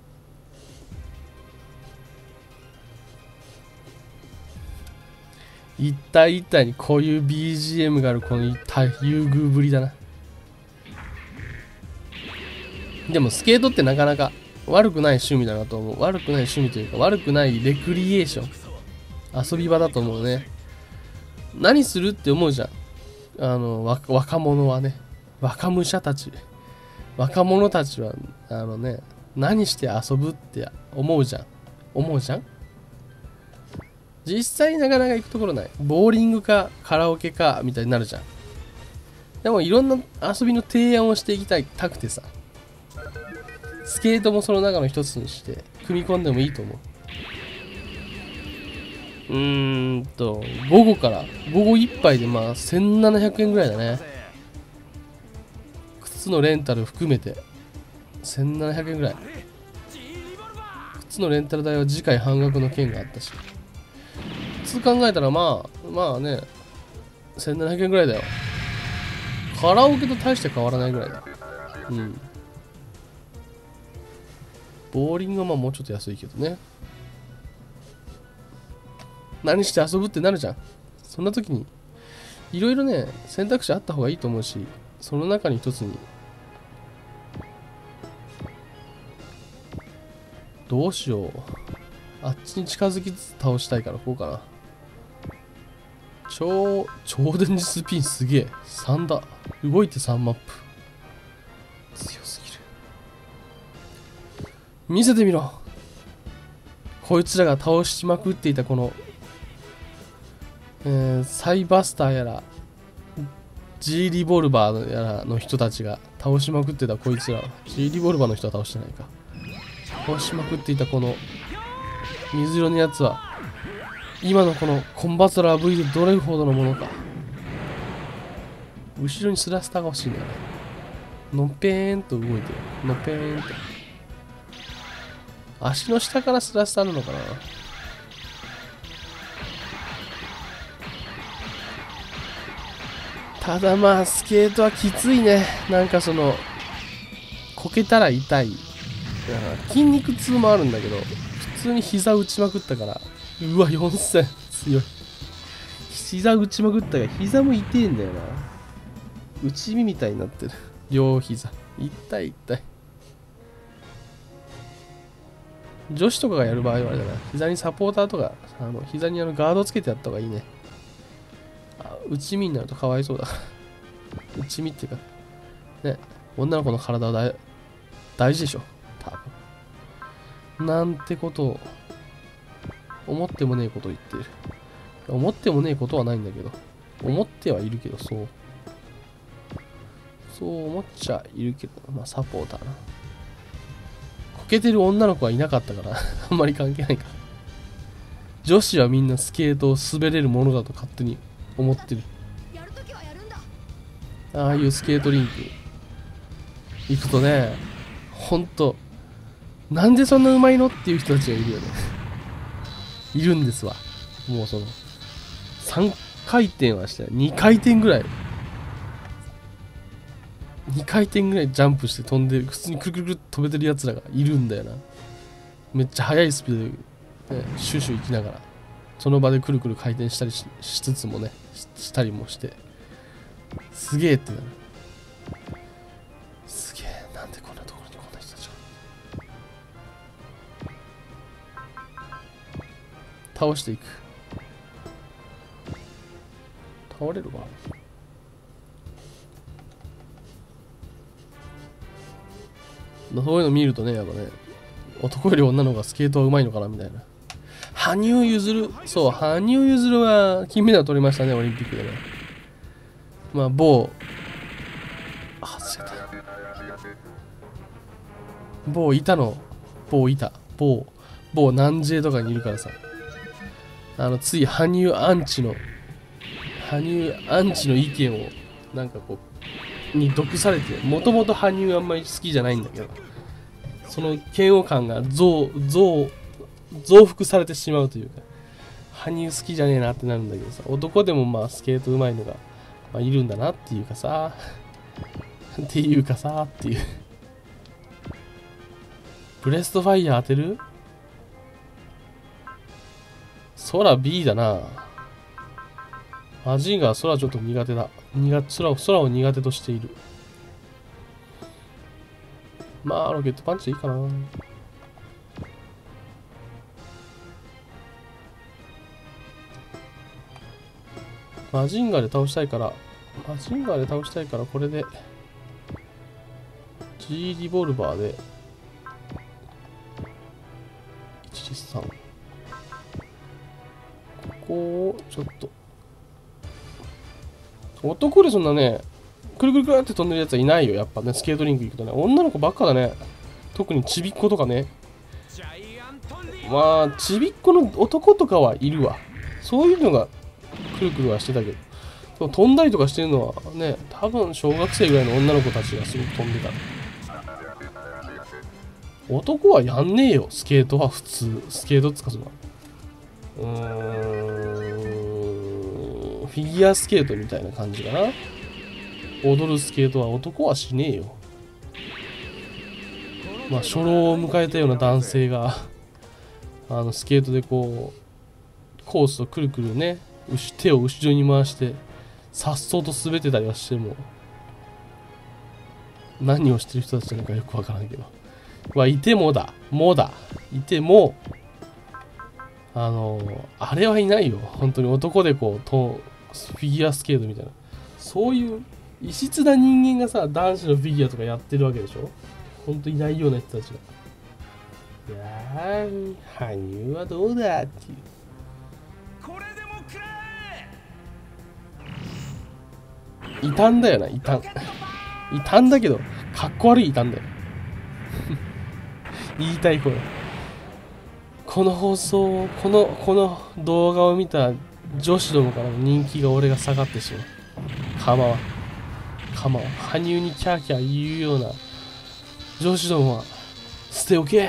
一体一体にこういう BGM があるこの優遇ぶりだな。でもスケートってなかなか悪くない趣味だなと思う。悪くない趣味というか悪くないレクリエーション、遊び場だと思うね。何するって思うじゃん。若者はね、若者たちは何して遊ぶって思うじゃん。実際なかなか行くところない。ボーリングかカラオケかみたいになるじゃん。でもいろんな遊びの提案をしていきたくてさ、スケートもその中の一つにして組み込んでもいいと思う。午後一杯でまあ1700円ぐらいだね。靴のレンタル含めて1700円ぐらい。靴のレンタル代は次回半額の件があったし、普通考えたらまあね、1700円ぐらいだよ。カラオケと大して変わらないぐらいだ。ボーリングはまあもうちょっと安いけどね。何して遊ぶってなるじゃん。そんな時にいろいろね、選択肢あった方がいいと思うし、その中に一つにどうしよう、あっちに近づきつつ倒したいからこうかな。超電磁スピンすげえ。3だ。動いて3マップ。強すぎる。見せてみろ。こいつらが倒しまくっていたこの、サイバスターやら G リボルバーやらの人たちが倒しまくってたこいつらは G リボルバーの人は倒してないか。倒しまくっていたこの水色のやつは今のこのコンバトラー V でどれほどのものか。後ろにスラスターが欲しいんだよね。のぺーんと動いてる。のぺーんと足の下からスラスターなのかな。ただまあスケートはきついね。なんかそのこけたら痛い。筋肉痛もあるんだけど、普通に膝打ちまくったから、うわ4000強い。膝打ちまくったから膝も痛いんだよな。内身みたいになってる両膝。痛い。女子とかがやる場合はあれだな、膝にサポーターとか膝にガードつけてやった方がいいね。内身になるとかわいそうだから。内身っていうかね、女の子の体は大事でしょ多分。なんてことを思ってもねえことを言ってる。思ってもねえことはないんだけど、思ってはいるけど、そう思っちゃいるけど、まあサポーターな。こけてる女の子はいなかったからあんまり関係ないか。女子はみんなスケートを滑れるものだと勝手に思ってる。ああいうスケートリンク行くとね、ほんとなんでそんなうまいのっていう人たちがいるよねいるんですわ。もうその3回転はして2回転ぐらいジャンプして飛んで普通にくるくるくるっと飛べてるやつらがいるんだよな。めっちゃ速いスピードで、ね、シュシュ行きながらその場でくるくる回転したり しつつもね、したりもしてすげえってなる。すげえ、なんでこんなところにこんな人たちが。倒していく。倒れるわ。そういうの見るとね、やっぱね、男より女の方がスケートは上手いのかなみたいな。羽生結弦、そう、羽生結弦は金メダル取りましたね、オリンピックでね。まあ、某南 J とかにいるからさ、つい羽生アンチの意見をなんかこうに毒されて、もともと羽生あんまり好きじゃないんだけど、その嫌悪感が増幅されてしまうというか、羽生好きじゃねえなってなるんだけどさ、男でもまあスケート上手いのがまあ、いるんだなっていうかさっていうかさっていうブレストファイヤー当てる？空 B だな。マジンガー空ちょっと苦手だ。空を苦手としている。まあロケットパンチでいいかな。マジンガーで倒したいからこれで G リボルバーで123ここをちょっと男でそんなねくるくるくるって飛んでるやつはいないよ。やっぱねスケートリンク行くとね女の子ばっかだね。特にちびっ子とかね。まあちびっ子の男とかはいるわ。そういうのがくるくるはしてたけど、飛んだりとかしてるのはね、多分小学生ぐらいの女の子たちがすごく飛んでた。男はやんねえよ、スケートは普通。スケートっつかそのフィギュアスケートみたいな感じかな。踊るスケートは男はしねえよ。まあ初老を迎えたような男性がスケートでこうコースをくるくるね手を後ろに回してさっそうと滑ってたりはしても何をしてる人たちなのかよくわからんけど、まあいてもいてもあれはいないよ本当に。男でこうフィギュアスケートみたいなそういう異質な人間がさ男子のフィギュアとかやってるわけでしょ。本当にいないような人たちが。いやー羽生はどうだっていう。 これでもくれ。 異端だよな異端だけどかっこ悪い異端だよ言いたいこの放送この動画を見た女子どもからの人気が俺が下がってしまう。構わん羽生にキャーキャー言うような女子どもは捨ておけ。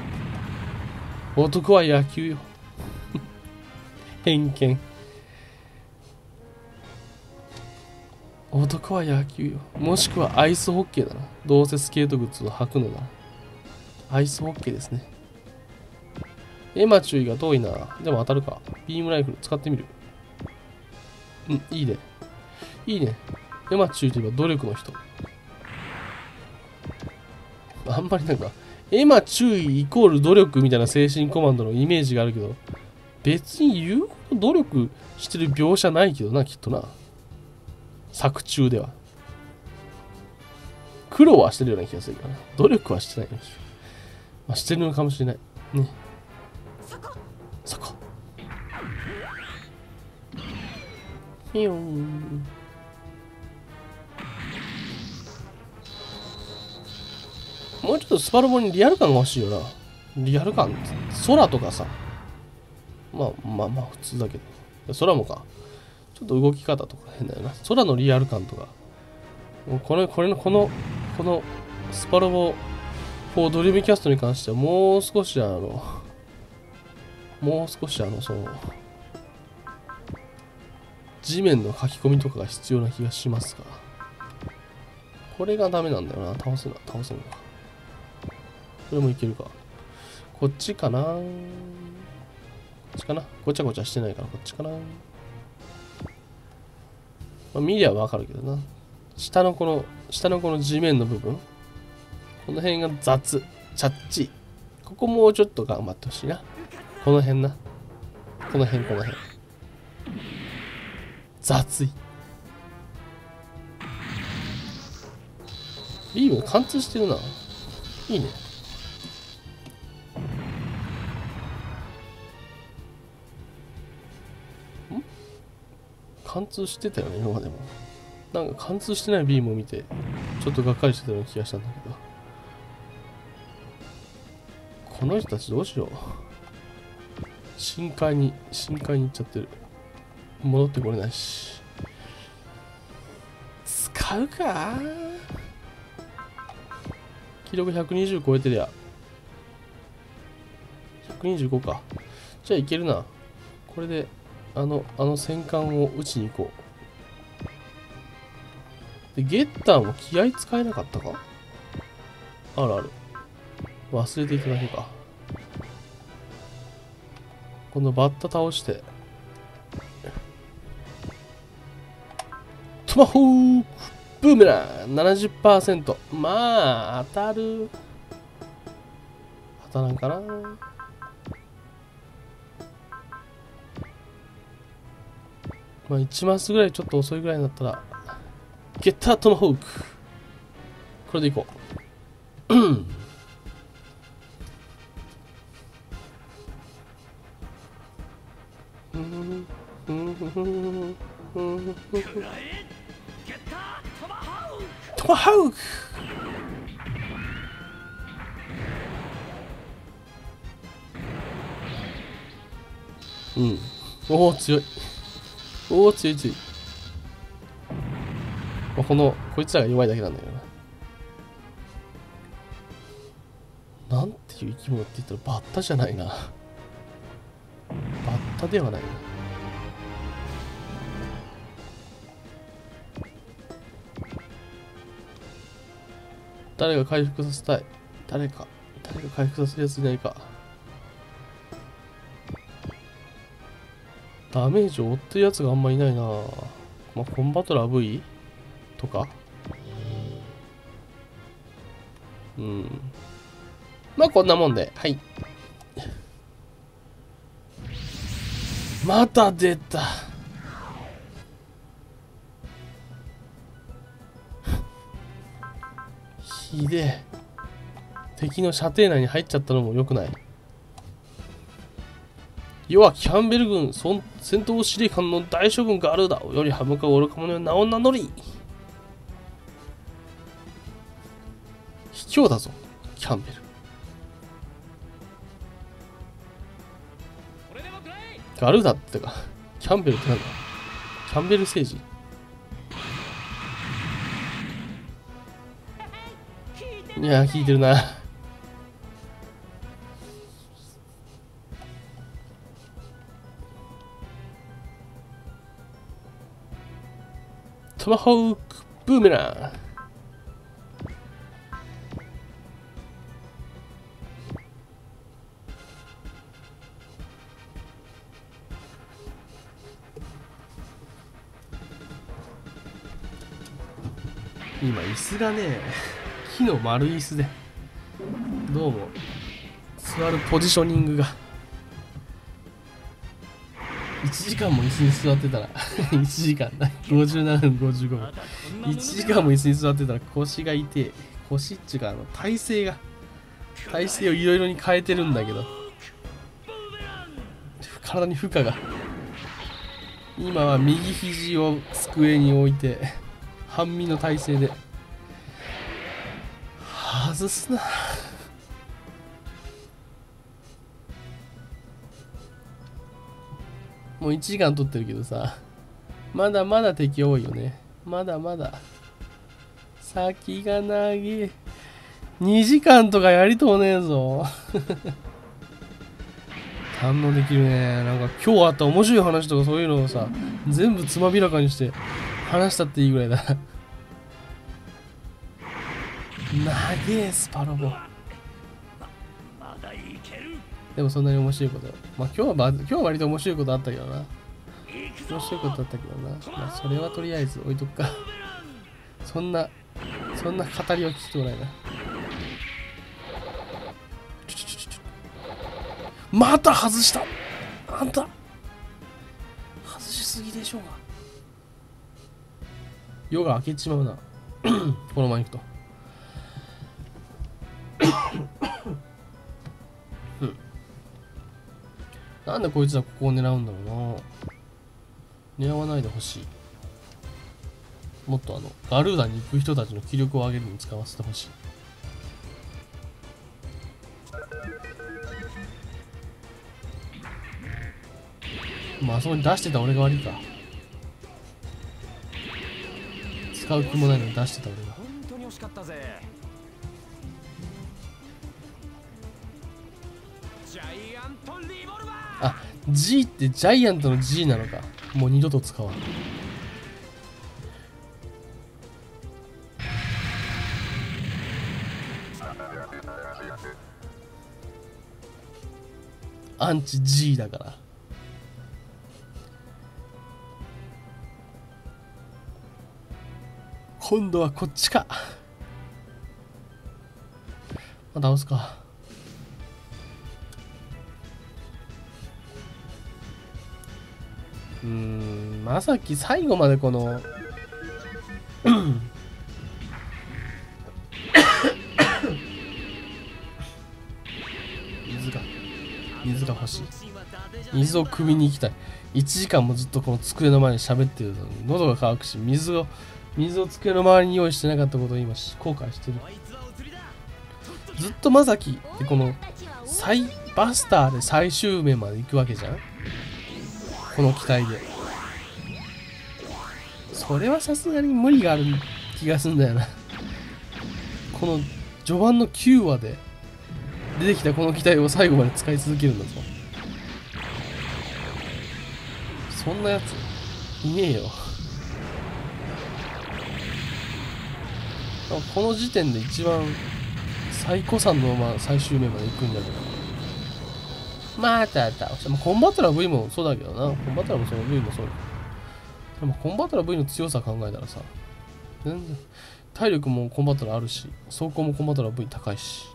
男は野球よ偏見。男は野球よ。もしくはアイスホッケーだな。どうせスケート靴を履くのならアイスホッケーですね。エマ注意が遠いな。でも当たるか。ビームライフル使ってみる。いいねエマ注意といえば努力の人。あんまりなんかエマ注意イコール努力みたいな精神コマンドのイメージがあるけど、別に言うほど努力してる描写ないけどな、きっとな。作中では苦労はしてるような気がするからな。努力はしてないような気が、まあ、してるのかもしれないね。そこピヨーン。もうちょっとスパロボにリアル感が欲しいよな。リアル感空とかさ、まあ普通だけど、空もかちょっと動き方とか変だよな。空のリアル感とかこのスパロボ4ドリームキャストに関してはもう少しその地面の書き込みとかが必要な気がしますが、これがダメなんだよな。倒せるのか。これもいけるか。こっちかな。こっちかな。ごちゃごちゃしてないからこっちかな。まあ、見りゃわかるけどな。下のこの地面の部分、この辺が雑、チャッチー。ここもうちょっと頑張ってほしいな。この辺な。この辺。雑い。ビーム貫通してるな。いいね。貫通してたよね、今までも。なんか貫通してないビームを見て、ちょっとがっかりしてたような気がしたんだけど。この人たちどうしよう。深海に行っちゃってる。戻ってこれないし。使うか？記録120超えてりゃ。125か。じゃあいけるな。これで、戦艦を撃ちに行こう。 で、ゲッターも気合使えなかったか？あるある。忘れていただけか。このバッタ倒して。トマホークブーメラン 70%。まあ、当たる。当たらんかな。まあ、1マスぐらいちょっと遅いぐらいになったら、ゲッタートマホーク。これでいこう。トマホーク。うん。おお、強い。おお、強い強い。まあ、こいつらが弱いだけなんだけどな。なんていう生き物って言ったらバッタじゃないな。バッタではないな。誰が回復させたい？誰が回復させるやついないか。ダメージを負ってるやつがあんまいないな。まあ、コンバトラー V とか。うん。まあ、こんなもんで。はい。また出た。ひでえ。敵の射程内に入っちゃったのも良くない。要はキャンベル軍戦闘司令官の大将軍ガルーダより歯向かう愚か者よ名を名乗り。卑怯だぞキャンベル。ガルーダってかキャンベルってなんだ。キャンベル星人。いや聞いてるな。トマホークブーメラン。今椅子がね、木の丸い椅子でどうも座るポジショニングが1時間も椅子に座ってたら1時間だ57分55分1時間も椅子に座ってたら腰が痛い。腰っていうか体勢をいろいろに変えてるんだけど体に負荷が。今は右肘を机に置いて半身の体勢で外すな。もう1時間取ってるけどさ、まだまだ敵多いよね。まだまだ先が長い。2時間とかやりとうねえぞ。堪能できるね。なんか今日あった面白い話とかそういうのをさ全部つまびらかにして話したっていいぐらいだ。長えスパロボ。でもそんなに面白いこと、まあ今日は割と面白いことあったけどな。面白いことあったけどな。まあそれはとりあえず置いとくか。そんな語りは聞きとうないな。また外した。あんた外しすぎでしょうが。夜が明けちまうな。このまま行くと。なんでこいつはここを狙うんだろうな。狙わないでほしい。もっとガルーダに行く人たちの気力を上げるのに使わせてほしい。まあそこに出してた俺が悪いか。使う気もないのに出してた俺が。 本当に惜しかったぜ。ジャイアントリボルバー。 あ、G ってジャイアントの G なのか。もう二度と使わん。 アンチ G だから。今度はこっちか。まあ、倒すか。まさき最後までこの水が欲しい。水を汲みに行きたい。1時間もずっとこの机の前に喋ってると喉が渇くし、水を机の周りに用意してなかったことを今後悔してる。ずっとまさきってこのバスターで最終面まで行くわけじゃん、この機体で。それはさすがに無理がある気がするんだよな。この序盤の9話で出てきたこの機体を最後まで使い続けるんだぞ。そんなやついねえよ。この時点で一番最古参のまま最終面まで行くんだけど、またコンバトラー V もそうだけどな。コンバトラーもその V もそうだ。でもコンバトラー V の強さ考えたらさ、全然体力もコンバトラーあるし、走行もコンバトラー V 高いし、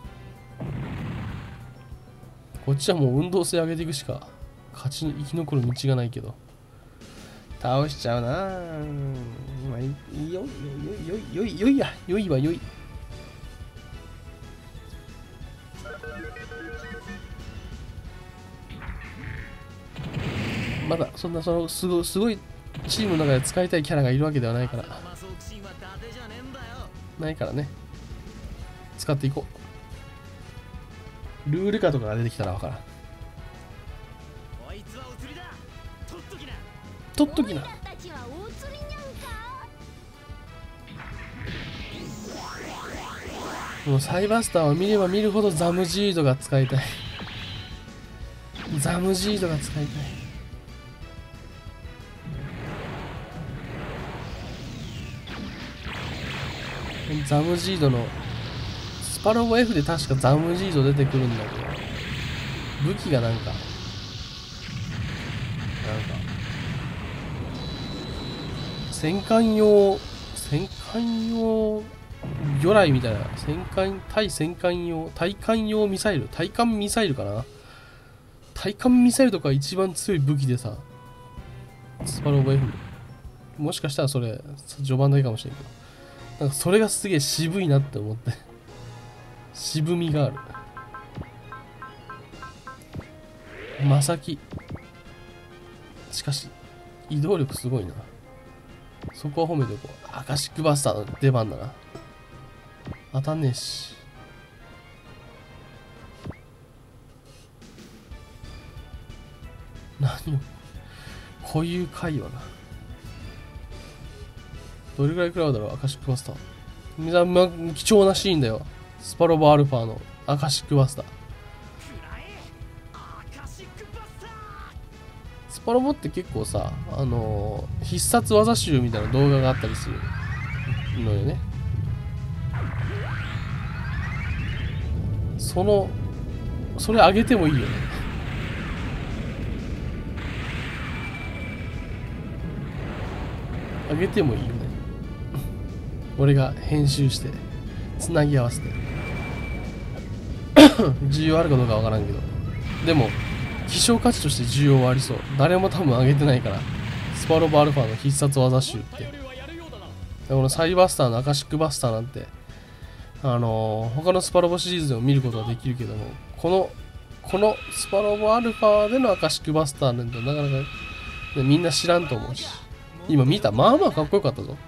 こっちはもう運動性上げていくしか生き残る道がないけど、倒しちゃうな。まあいいよ、よいはよい。まだそんなすごいチームの中で使いたいキャラがいるわけではないから、ね。使っていこう。ルールカとかが出てきたらわからん。取っときな。もうサイバスターを見れば見るほどザムジードが使いたい。ザムジードが使いたい。ザムジードのスパロボ F で確かザムジード出てくるんだけど、武器がなんか戦艦用魚雷みたいな、対戦艦用対艦ミサイルかな。対艦ミサイルとか一番強い武器でさ、スパロボ F もしかしたらそれ序盤だけかもしれんけど、なんかそれがすげえ渋いなって思って、渋みがある。まさきしかし移動力すごいな。そこは褒めておこう。アカシックバスターの出番だな。当たんねえし。何をこういう回はな。どれぐらい食らうだろう、アカシックバスター。貴重なシーンだよ。スパロボアルファのアカシックバスター。スパロボって結構さ、必殺技集みたいな動画があったりするのよね。それ上げてもいいよね。上げてもいいよね。俺が編集してつなぎ合わせて需要あるかどうかわからんけど、でも希少価値として需要はありそう。誰も多分上げてないから、スパロボアルファの必殺技集って。このサイバスターのアカシックバスターなんて他のスパロボシリーズでも見ることができるけども、このスパロボアルファでのアカシックバスターなんてなかなか、ね、みんな知らんと思うし。今見た、まあまあかっこよかったぞ。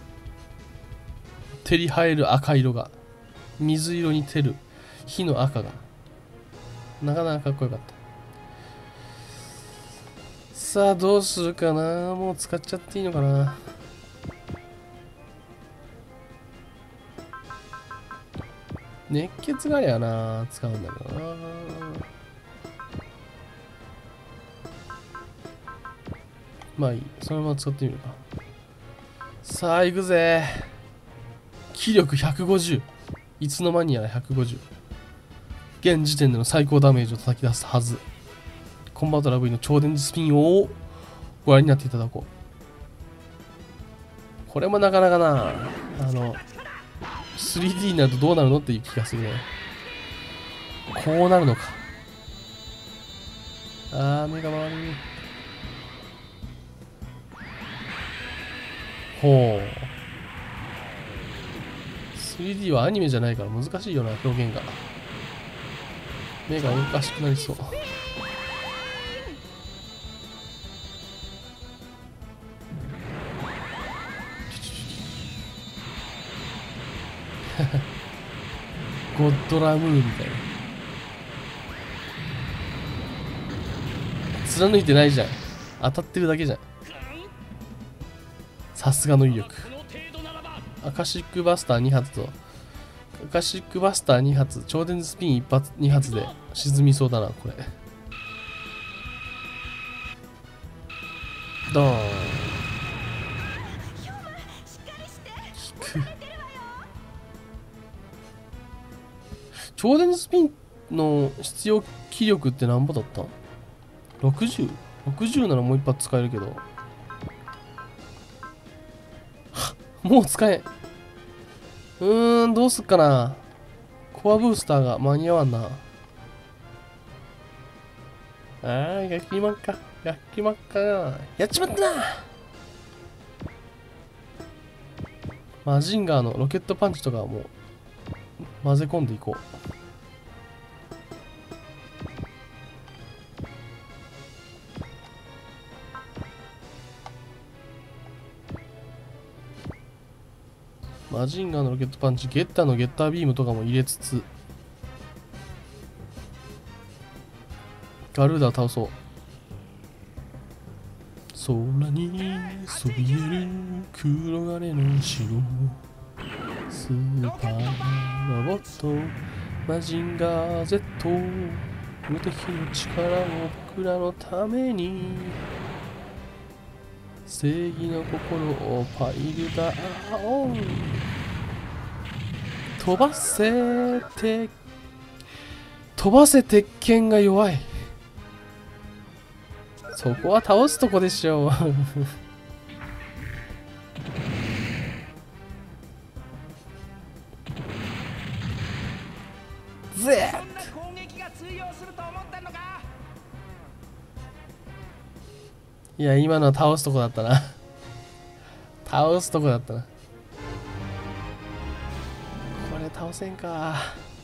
照り映える赤色が水色に照る火の赤がなかなかかっこよかった。さあどうするかな。もう使っちゃっていいのかな。熱血がありゃな使うんだけどな。まあいい、そのまま使ってみるか。さあ行くぜ。気力150、いつの間にやら150。現時点での最高ダメージを叩き出すはず。 コンバートラ V の超電磁スピンをご覧になっていただこう。これもなかなかな、3D になるとどうなるのっていう気がするね。こうなるのか。目が回る。ほう。3D はアニメじゃないから難しいよな、表現が。目がおかしくなりそう。ゴッドラムーンみたいな。貫いてないじゃん。当たってるだけじゃん。さすがの威力。アカシックバスター2発と、アカシックバスター2発、超電スピン1発2発で沈みそうだな、これ。ドーン。超電スピンの必要気力って何ぼだった？ 60？60 ならもう一発使えるけど。もう使えん。どうすっかな。コアブースターが間に合わんな。やっちまったな。やっちまったな。マジンガーのロケットパンチとかはもう混ぜ込んでいこう。マジンガーのロケットパンチ、ゲッターのゲッタービームとかも入れつつ、ガルーダを倒そう。空にそびえる黒金の城、スーパーロボットマジンガー Z、 無敵の力を僕らのために、正義の心をパイルダーン、飛ばせ鉄拳が弱い。そこは倒すとこでしょう。ぜっ、いや今のは倒すとこだったな。倒すとこだったな。これ倒せんか。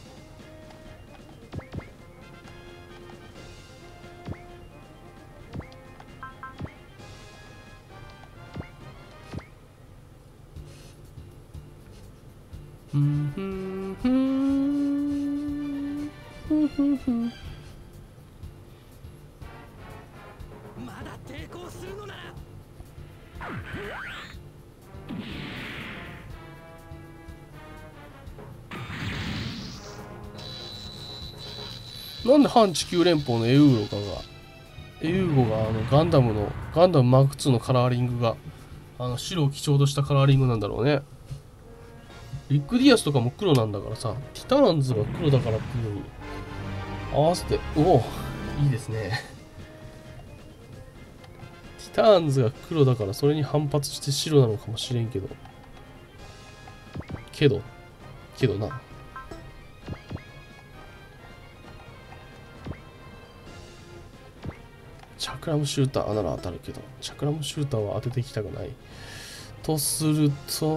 まだ抵抗するのなら。 なんで反地球連邦のエウーゴがガンダムマーク2のカラーリングが白を基調としたカラーリングなんだろうね。リック・ディアスとかも黒なんだからさ、ティターンズが黒だからっていうのに合わせて、おお、いいですね。ティターンズが黒だからそれに反発して白なのかもしれんけどな。チャクラムシューターなら当たるけど、チャクラムシューターは当ててきたくないとすると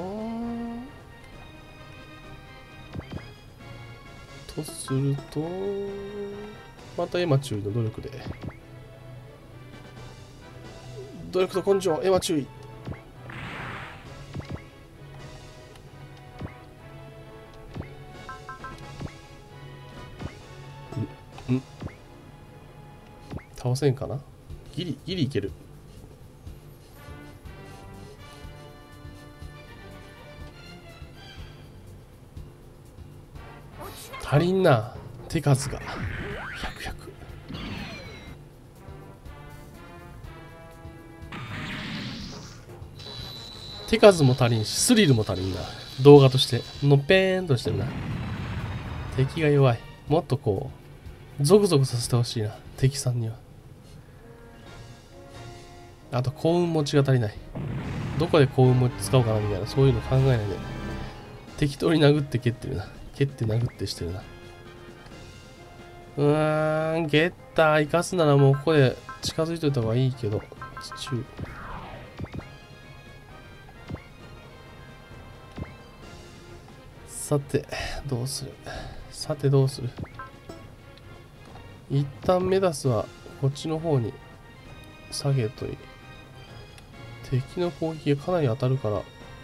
またエマ注意の努力と根性、エマ注意。倒せんかな。ギリいける。足りんな、手数が。100。手数も足りんし、スリルも足りんな。動画としてのぺーんとしてるな。敵が弱い。もっとこうゾクゾクさせてほしいな、敵さんには。 あと幸運持ちが足りない。どこで幸運持ち使おうかなみたいな、そういうの考えないで。適当に殴って蹴ってるな。蹴って殴ってしてるな。ゲッター生かすならもうここで近づいといた方がいいけど、地中。さて、どうする？さて、どうする？一旦メダスはこっちの方に下げといて、敵の攻撃がかなり当たるから、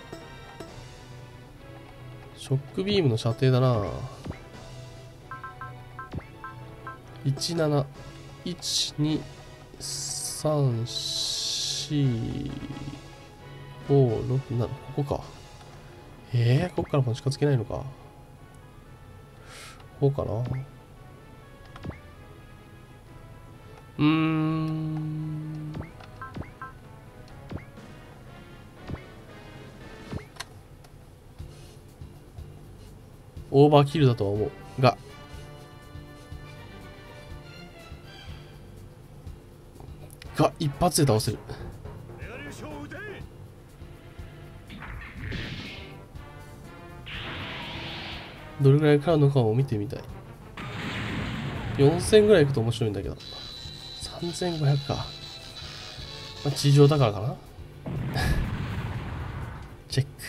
ショックビームの射程だな。17、1、2、3、4、5、6、7、ここか。ここからも近づけないのか。こうかな。オーバーキルだとは思うが、一発で倒せる。どれぐらいかかるのかを見てみたい。4000ぐらいいくと面白いんだけど。3500か。まあ、地上だからかな。チェック。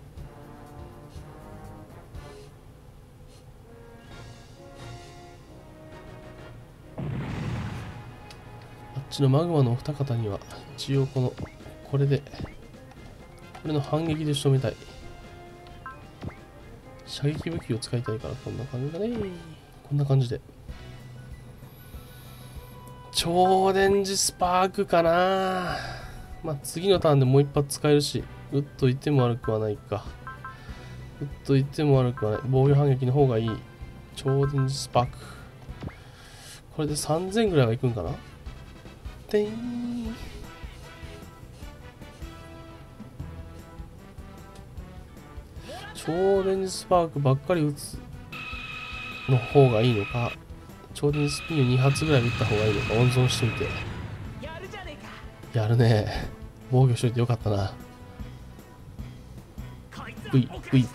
あっちのマグマのお二方には、一応これで、これの反撃で仕留めたい。射撃武器を使いたいからこんな感じだね。こんな感じで。超電磁スパークかな。まあ次のターンでもう一発使えるし、打っといても悪くはないか。打っといても悪くはない。防御反撃の方がいい。超電磁スパーク。これで3000ぐらいはいくんかな。てーん。超電磁スパークばっかり打つの方がいいのか、超電磁スピンを2発ぐらい打った方がいいのか、温存しといて。やるね。防御しといてよかったな。V。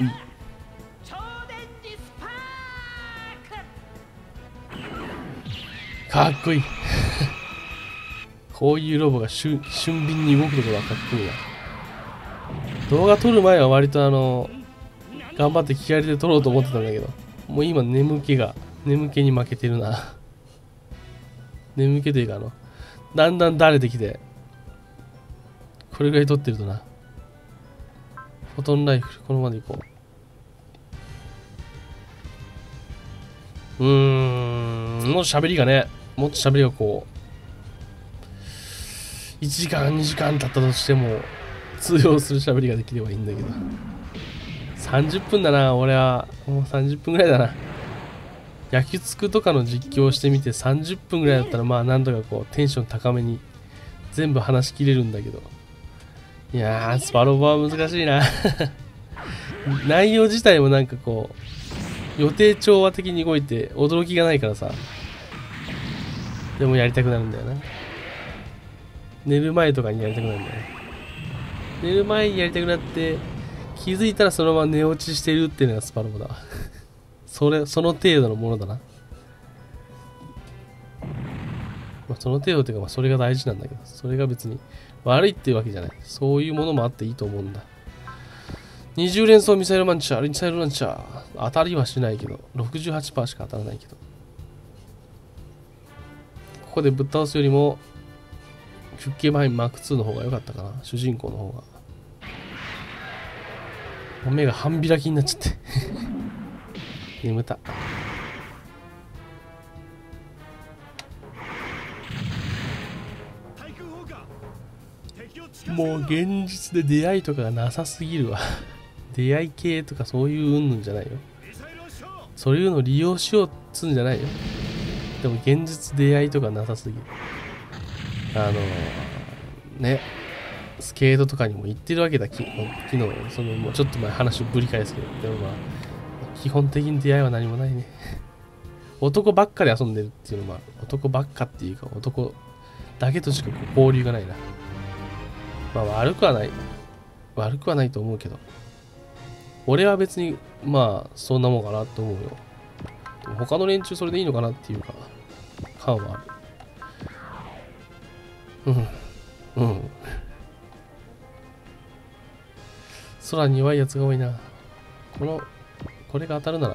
かっこいい。こういうロボが俊敏に動くところはかっこいいな。動画撮る前は割と頑張って気合で撮ろうと思ってたんだけど、もう今眠気に負けてるな。眠気というかだんだんだれてきて、これぐらい撮ってるとな。フォトンライフル、このままでいこう。もっと喋りがこう、1時間、2時間経ったとしても、通用する喋りができればいいんだけど。30分だな、俺は。もう30分ぐらいだな。焼きつくとかの実況をしてみて30分ぐらいだったら、まあなんとかこう、テンション高めに全部話しきれるんだけど。いやー、スパロボは難しいな。内容自体もなんかこう、予定調和的に動いて驚きがないからさ。でもやりたくなるんだよな。寝る前とかにやりたくなるんだよね。寝る前にやりたくなって、気づいたらそのまま寝落ちしてるっていうのがスパロボだわ。その程度のものだな。まあ、その程度っていうか、まあそれが大事なんだけど、それが別に悪いっていうわけじゃない。そういうものもあっていいと思うんだ。20連装ミサイルランチャー、当たりはしないけど、68% しか当たらないけど。ここでぶっ倒すよりも、フッケバインマーク2の方が良かったかな。主人公の方が。目が半開きになっちゃって眠た。もう現実で出会いとかがなさすぎるわ。出会い系とかそういう云々じゃないよ。そういうのを利用しようっつうんじゃないよ。でも現実出会いとかなさすぎる。ね、スケートとかにも行ってるわけだ。昨日もうちょっと前話をぶり返すけど、でもまあ基本的に出会いは何もないね。男ばっかで遊んでるっていうのは、男ばっかっていうか男だけとしか交流がないな。 まあ悪くはない。悪くはないと思うけど。俺は別に、まあ、そんなもんかなと思うよ。でも他の連中それでいいのかなっていうか、感はある。うん。うん。空に弱いやつが多いな。これが当たるな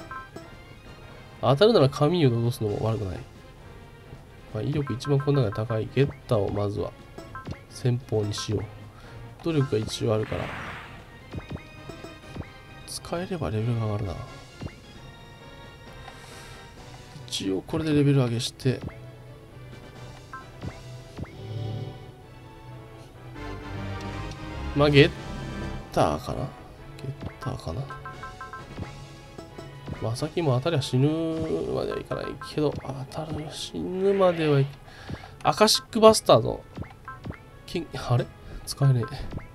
ら神湯を落とすのも悪くない。まあ、威力一番この中で高いゲッターをまずは先方にしよう。努力が一応あるから。使えればレベルが上がるな。一応これでレベル上げして。まあ、ゲッターかな。まさきも当たりは死ぬまではいかないけど、死ぬまではいアカシックバスタード。あれ使えね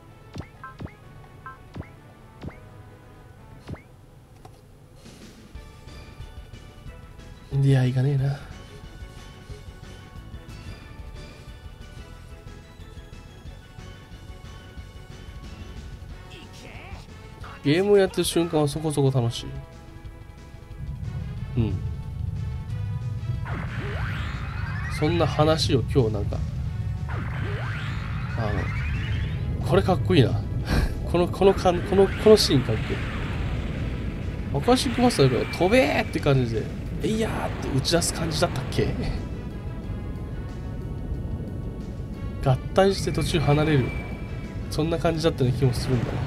え。出会いがねえな。ゲームをやってる瞬間はそこそこ楽しい。うん。そんな話を今日なんか、これかっこいいな。このシーンかっこいい。アカシックバスターが飛べーって感じで、いやーって打ち出す感じだったっけ。合体して途中離れる。そんな感じだったような気もするんだな。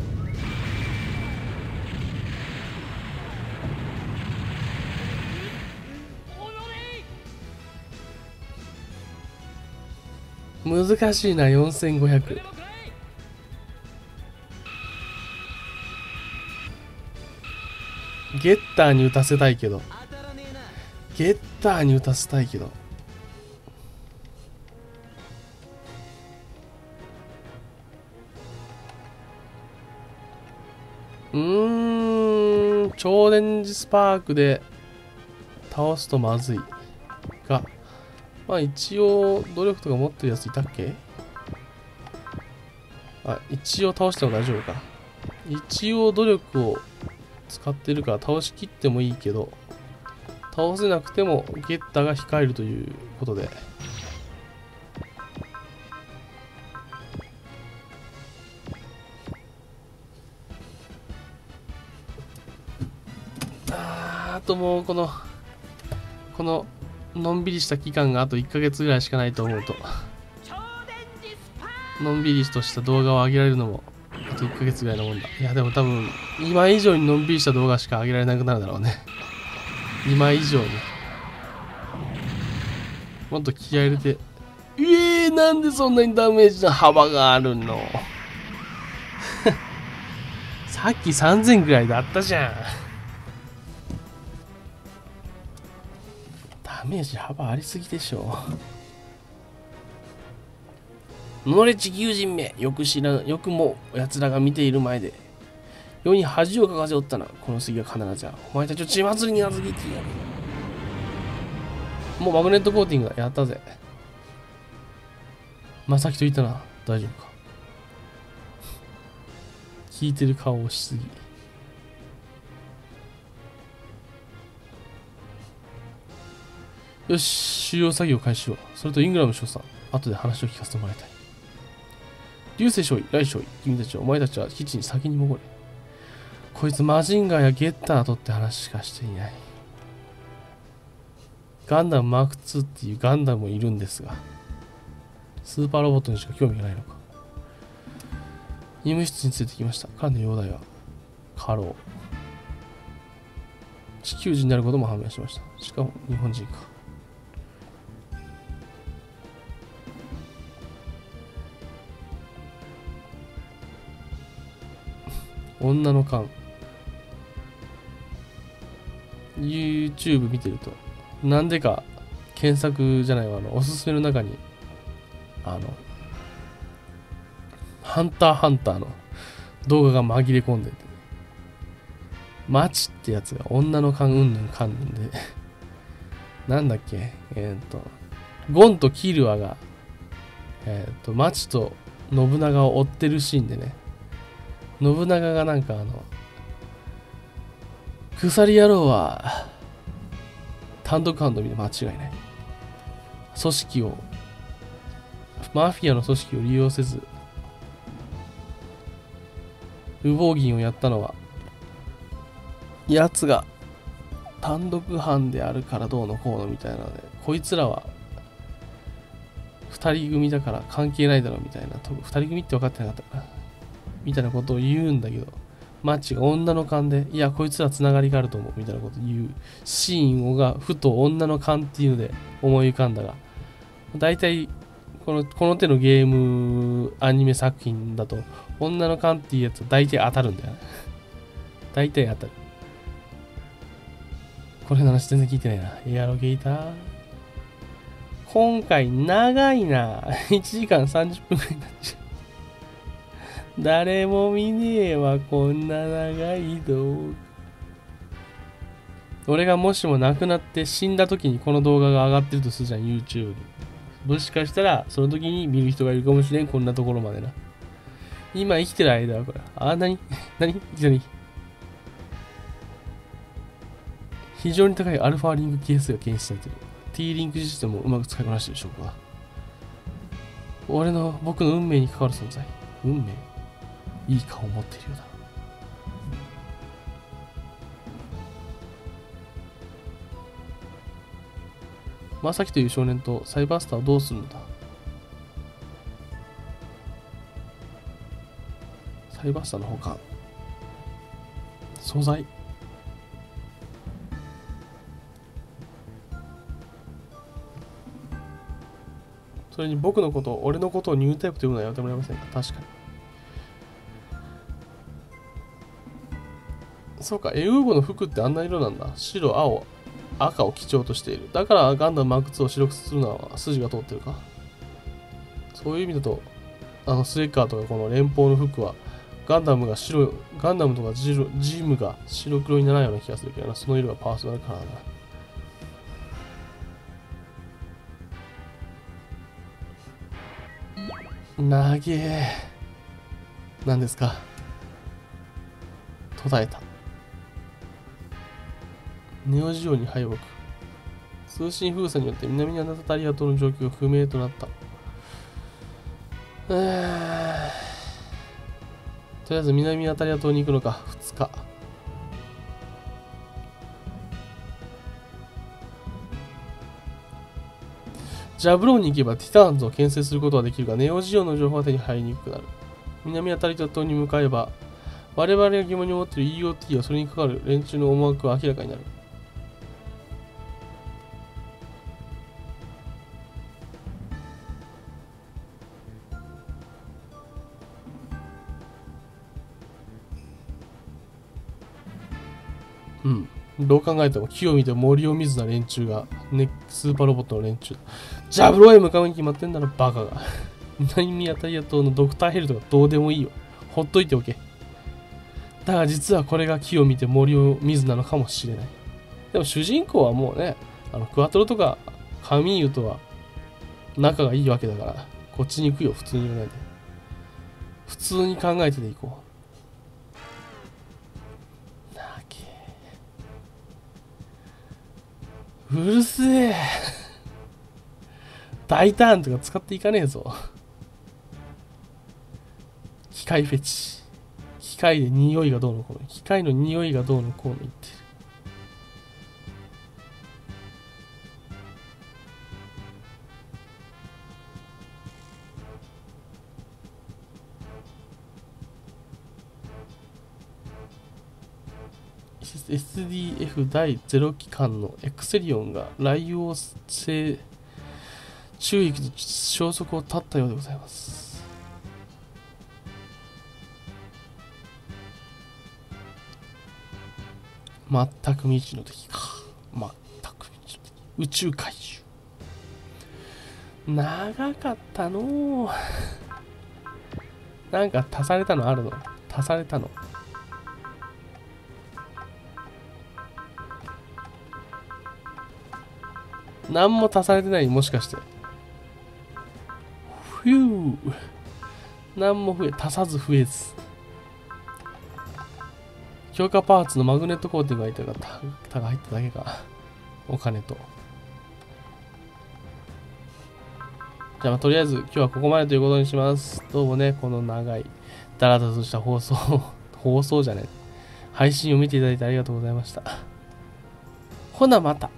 難しいな。4500。ゲッターに打たせたいけど。超電磁スパークで倒すとまずいが、まあ一応努力とか持ってるやついたっけ。一応倒しても大丈夫か。一応努力を使ってるから倒しきってもいいけど、倒せなくてもゲッターが控えるということで、あともうこののんびりした期間があと1ヶ月ぐらいしかないと思うと、のんびりとした動画を上げられるのもあと1ヶ月ぐらいのもんだ。いやでも多分今以上にのんびりした動画しか上げられなくなるだろうね。今以上にもっと気合い入れて、なんでそんなにダメージの幅があるの。さっき3000ぐらいだったじゃん。ダメージ幅ありすぎでしょ。ノレ地球人め、よくも奴らが見ている前で世に恥をかかせおったな。この次は必ずやお前たちを血祭りに預けてやる。もうマグネットコーティングやったぜ。まさきと言ったな。大丈夫か。聞いてる顔をしすぎ。よし、主要作業開始しよう。それとイングラム少佐、後で話を聞かせてもらいたい。流星少尉、雷少尉、君たちはお前たちは基地に先に潜れ。こいつマジンガーやゲッターとって話しかしていない。ガンダムマーク2っていうガンダムもいるんですが、スーパーロボットにしか興味がないのか。医務室に連れてきました。彼の容体は過労。地球人であることも判明しました。しかも日本人か。女の勘。YouTube 見てると、なんでか検索じゃないわ、おすすめの中にハンターハンターの動画が紛れ込んでて、マチってやつが女の勘うんぬんかんぬんでなんだっけ、ゴンとキルアがマチと信長を追ってるシーンでね、信長がなんか鎖野郎は単独犯と見て間違いない。組織を、マフィアの組織を利用せず、羽毛銀をやったのは、奴が単独犯であるからどうのこうのみたいなので、こいつらは二人組だから関係ないだろうみたいな、二人組って分かってなかったかなみたいなことを言うんだけど、マッチが女の勘で、いやこいつらつながりがあると思うみたいなことを言うシーンがふと女の勘っていうので思い浮かんだが、大体この手のゲームアニメ作品だと女の勘っていうやつは大体当たるんだよね。大体当たる。これの話全然聞いてないな。エアロゲーター。今回長いな。1時間30分くらいになっちゃう。誰も見ねえわ、こんな長い動画。俺がもしも亡くなって死んだ時にこの動画が上がってるとするじゃん、YouTube に。もしかしたら、その時に見る人がいるかもしれん、こんなところまでな。今生きてる間はこれ。何いきなり。非常に高いアルファリンク係数が検出されている。T リンクシステムをうまく使いこなしている証拠は。僕の運命に関わる存在。運命？いい顔を持っているようだ。まさきという少年とサイバースターはどうするのだ。サイバースターのほか、素材。それに俺のことをニュータイプというのはやめてもらえませんか。確かに。そうか、エウーゴの服ってあんな色なんだ。白、青、赤を基調としている。だからガンダムマーク2を白くするのは筋が通ってるか。そういう意味だと、スレッガーとかこの連邦の服は、ガンダムとかジムが白黒にならないような気がするけどな。その色がパーソナルカラーだな。なげえ。何ですか。途絶えた。ネオジオに敗北。通信封鎖によって南アナタリア島の状況が不明となった。とりあえず南アタリア島に行くのか。2日。ジャブローンに行けばティターンズを牽制することはできるが、ネオジオの情報は手に入りにくくなる。南アタリア島に向かえば、我々が疑問に思っている EOT やそれに関わる連中の思惑は明らかになる。どう考えても木を見て森を見ずな連中が、ね、スーパーロボットの連中。ジャブローへ向かうに決まってんだろ、バカが。南アタリア島のドクターヘルとかどうでもいいよ。ほっといておけ。だが実はこれが木を見て森を見ずなのかもしれない。でも主人公はもうね、クワトロとかカミーユとは仲がいいわけだから、こっちに行くよ、普通に言わないで。普通に考えてでいこう。うるせえ。大ターンとか使っていかねえぞ。機械フェチ。機械で匂いがどうのこうの。機械の匂いがどうのこうの言ってる。SDF 第0機関のエクセリオンが雷王星中域で消息を絶ったようでございます。全く未知の敵か。全く未知の敵。宇宙怪獣。長かったの。なんか足されたのあるの？足されたの。何も足されてない、もしかして。ふぅ。 何も足さず増えず。強化パーツのマグネットコーティングが入ったから、タが入っただけか。お金と。じゃあ、とりあえず今日はここまでということにします。どうもね、この長い、ダラダラとした放送じゃない。配信を見ていただいてありがとうございました。ほなまた。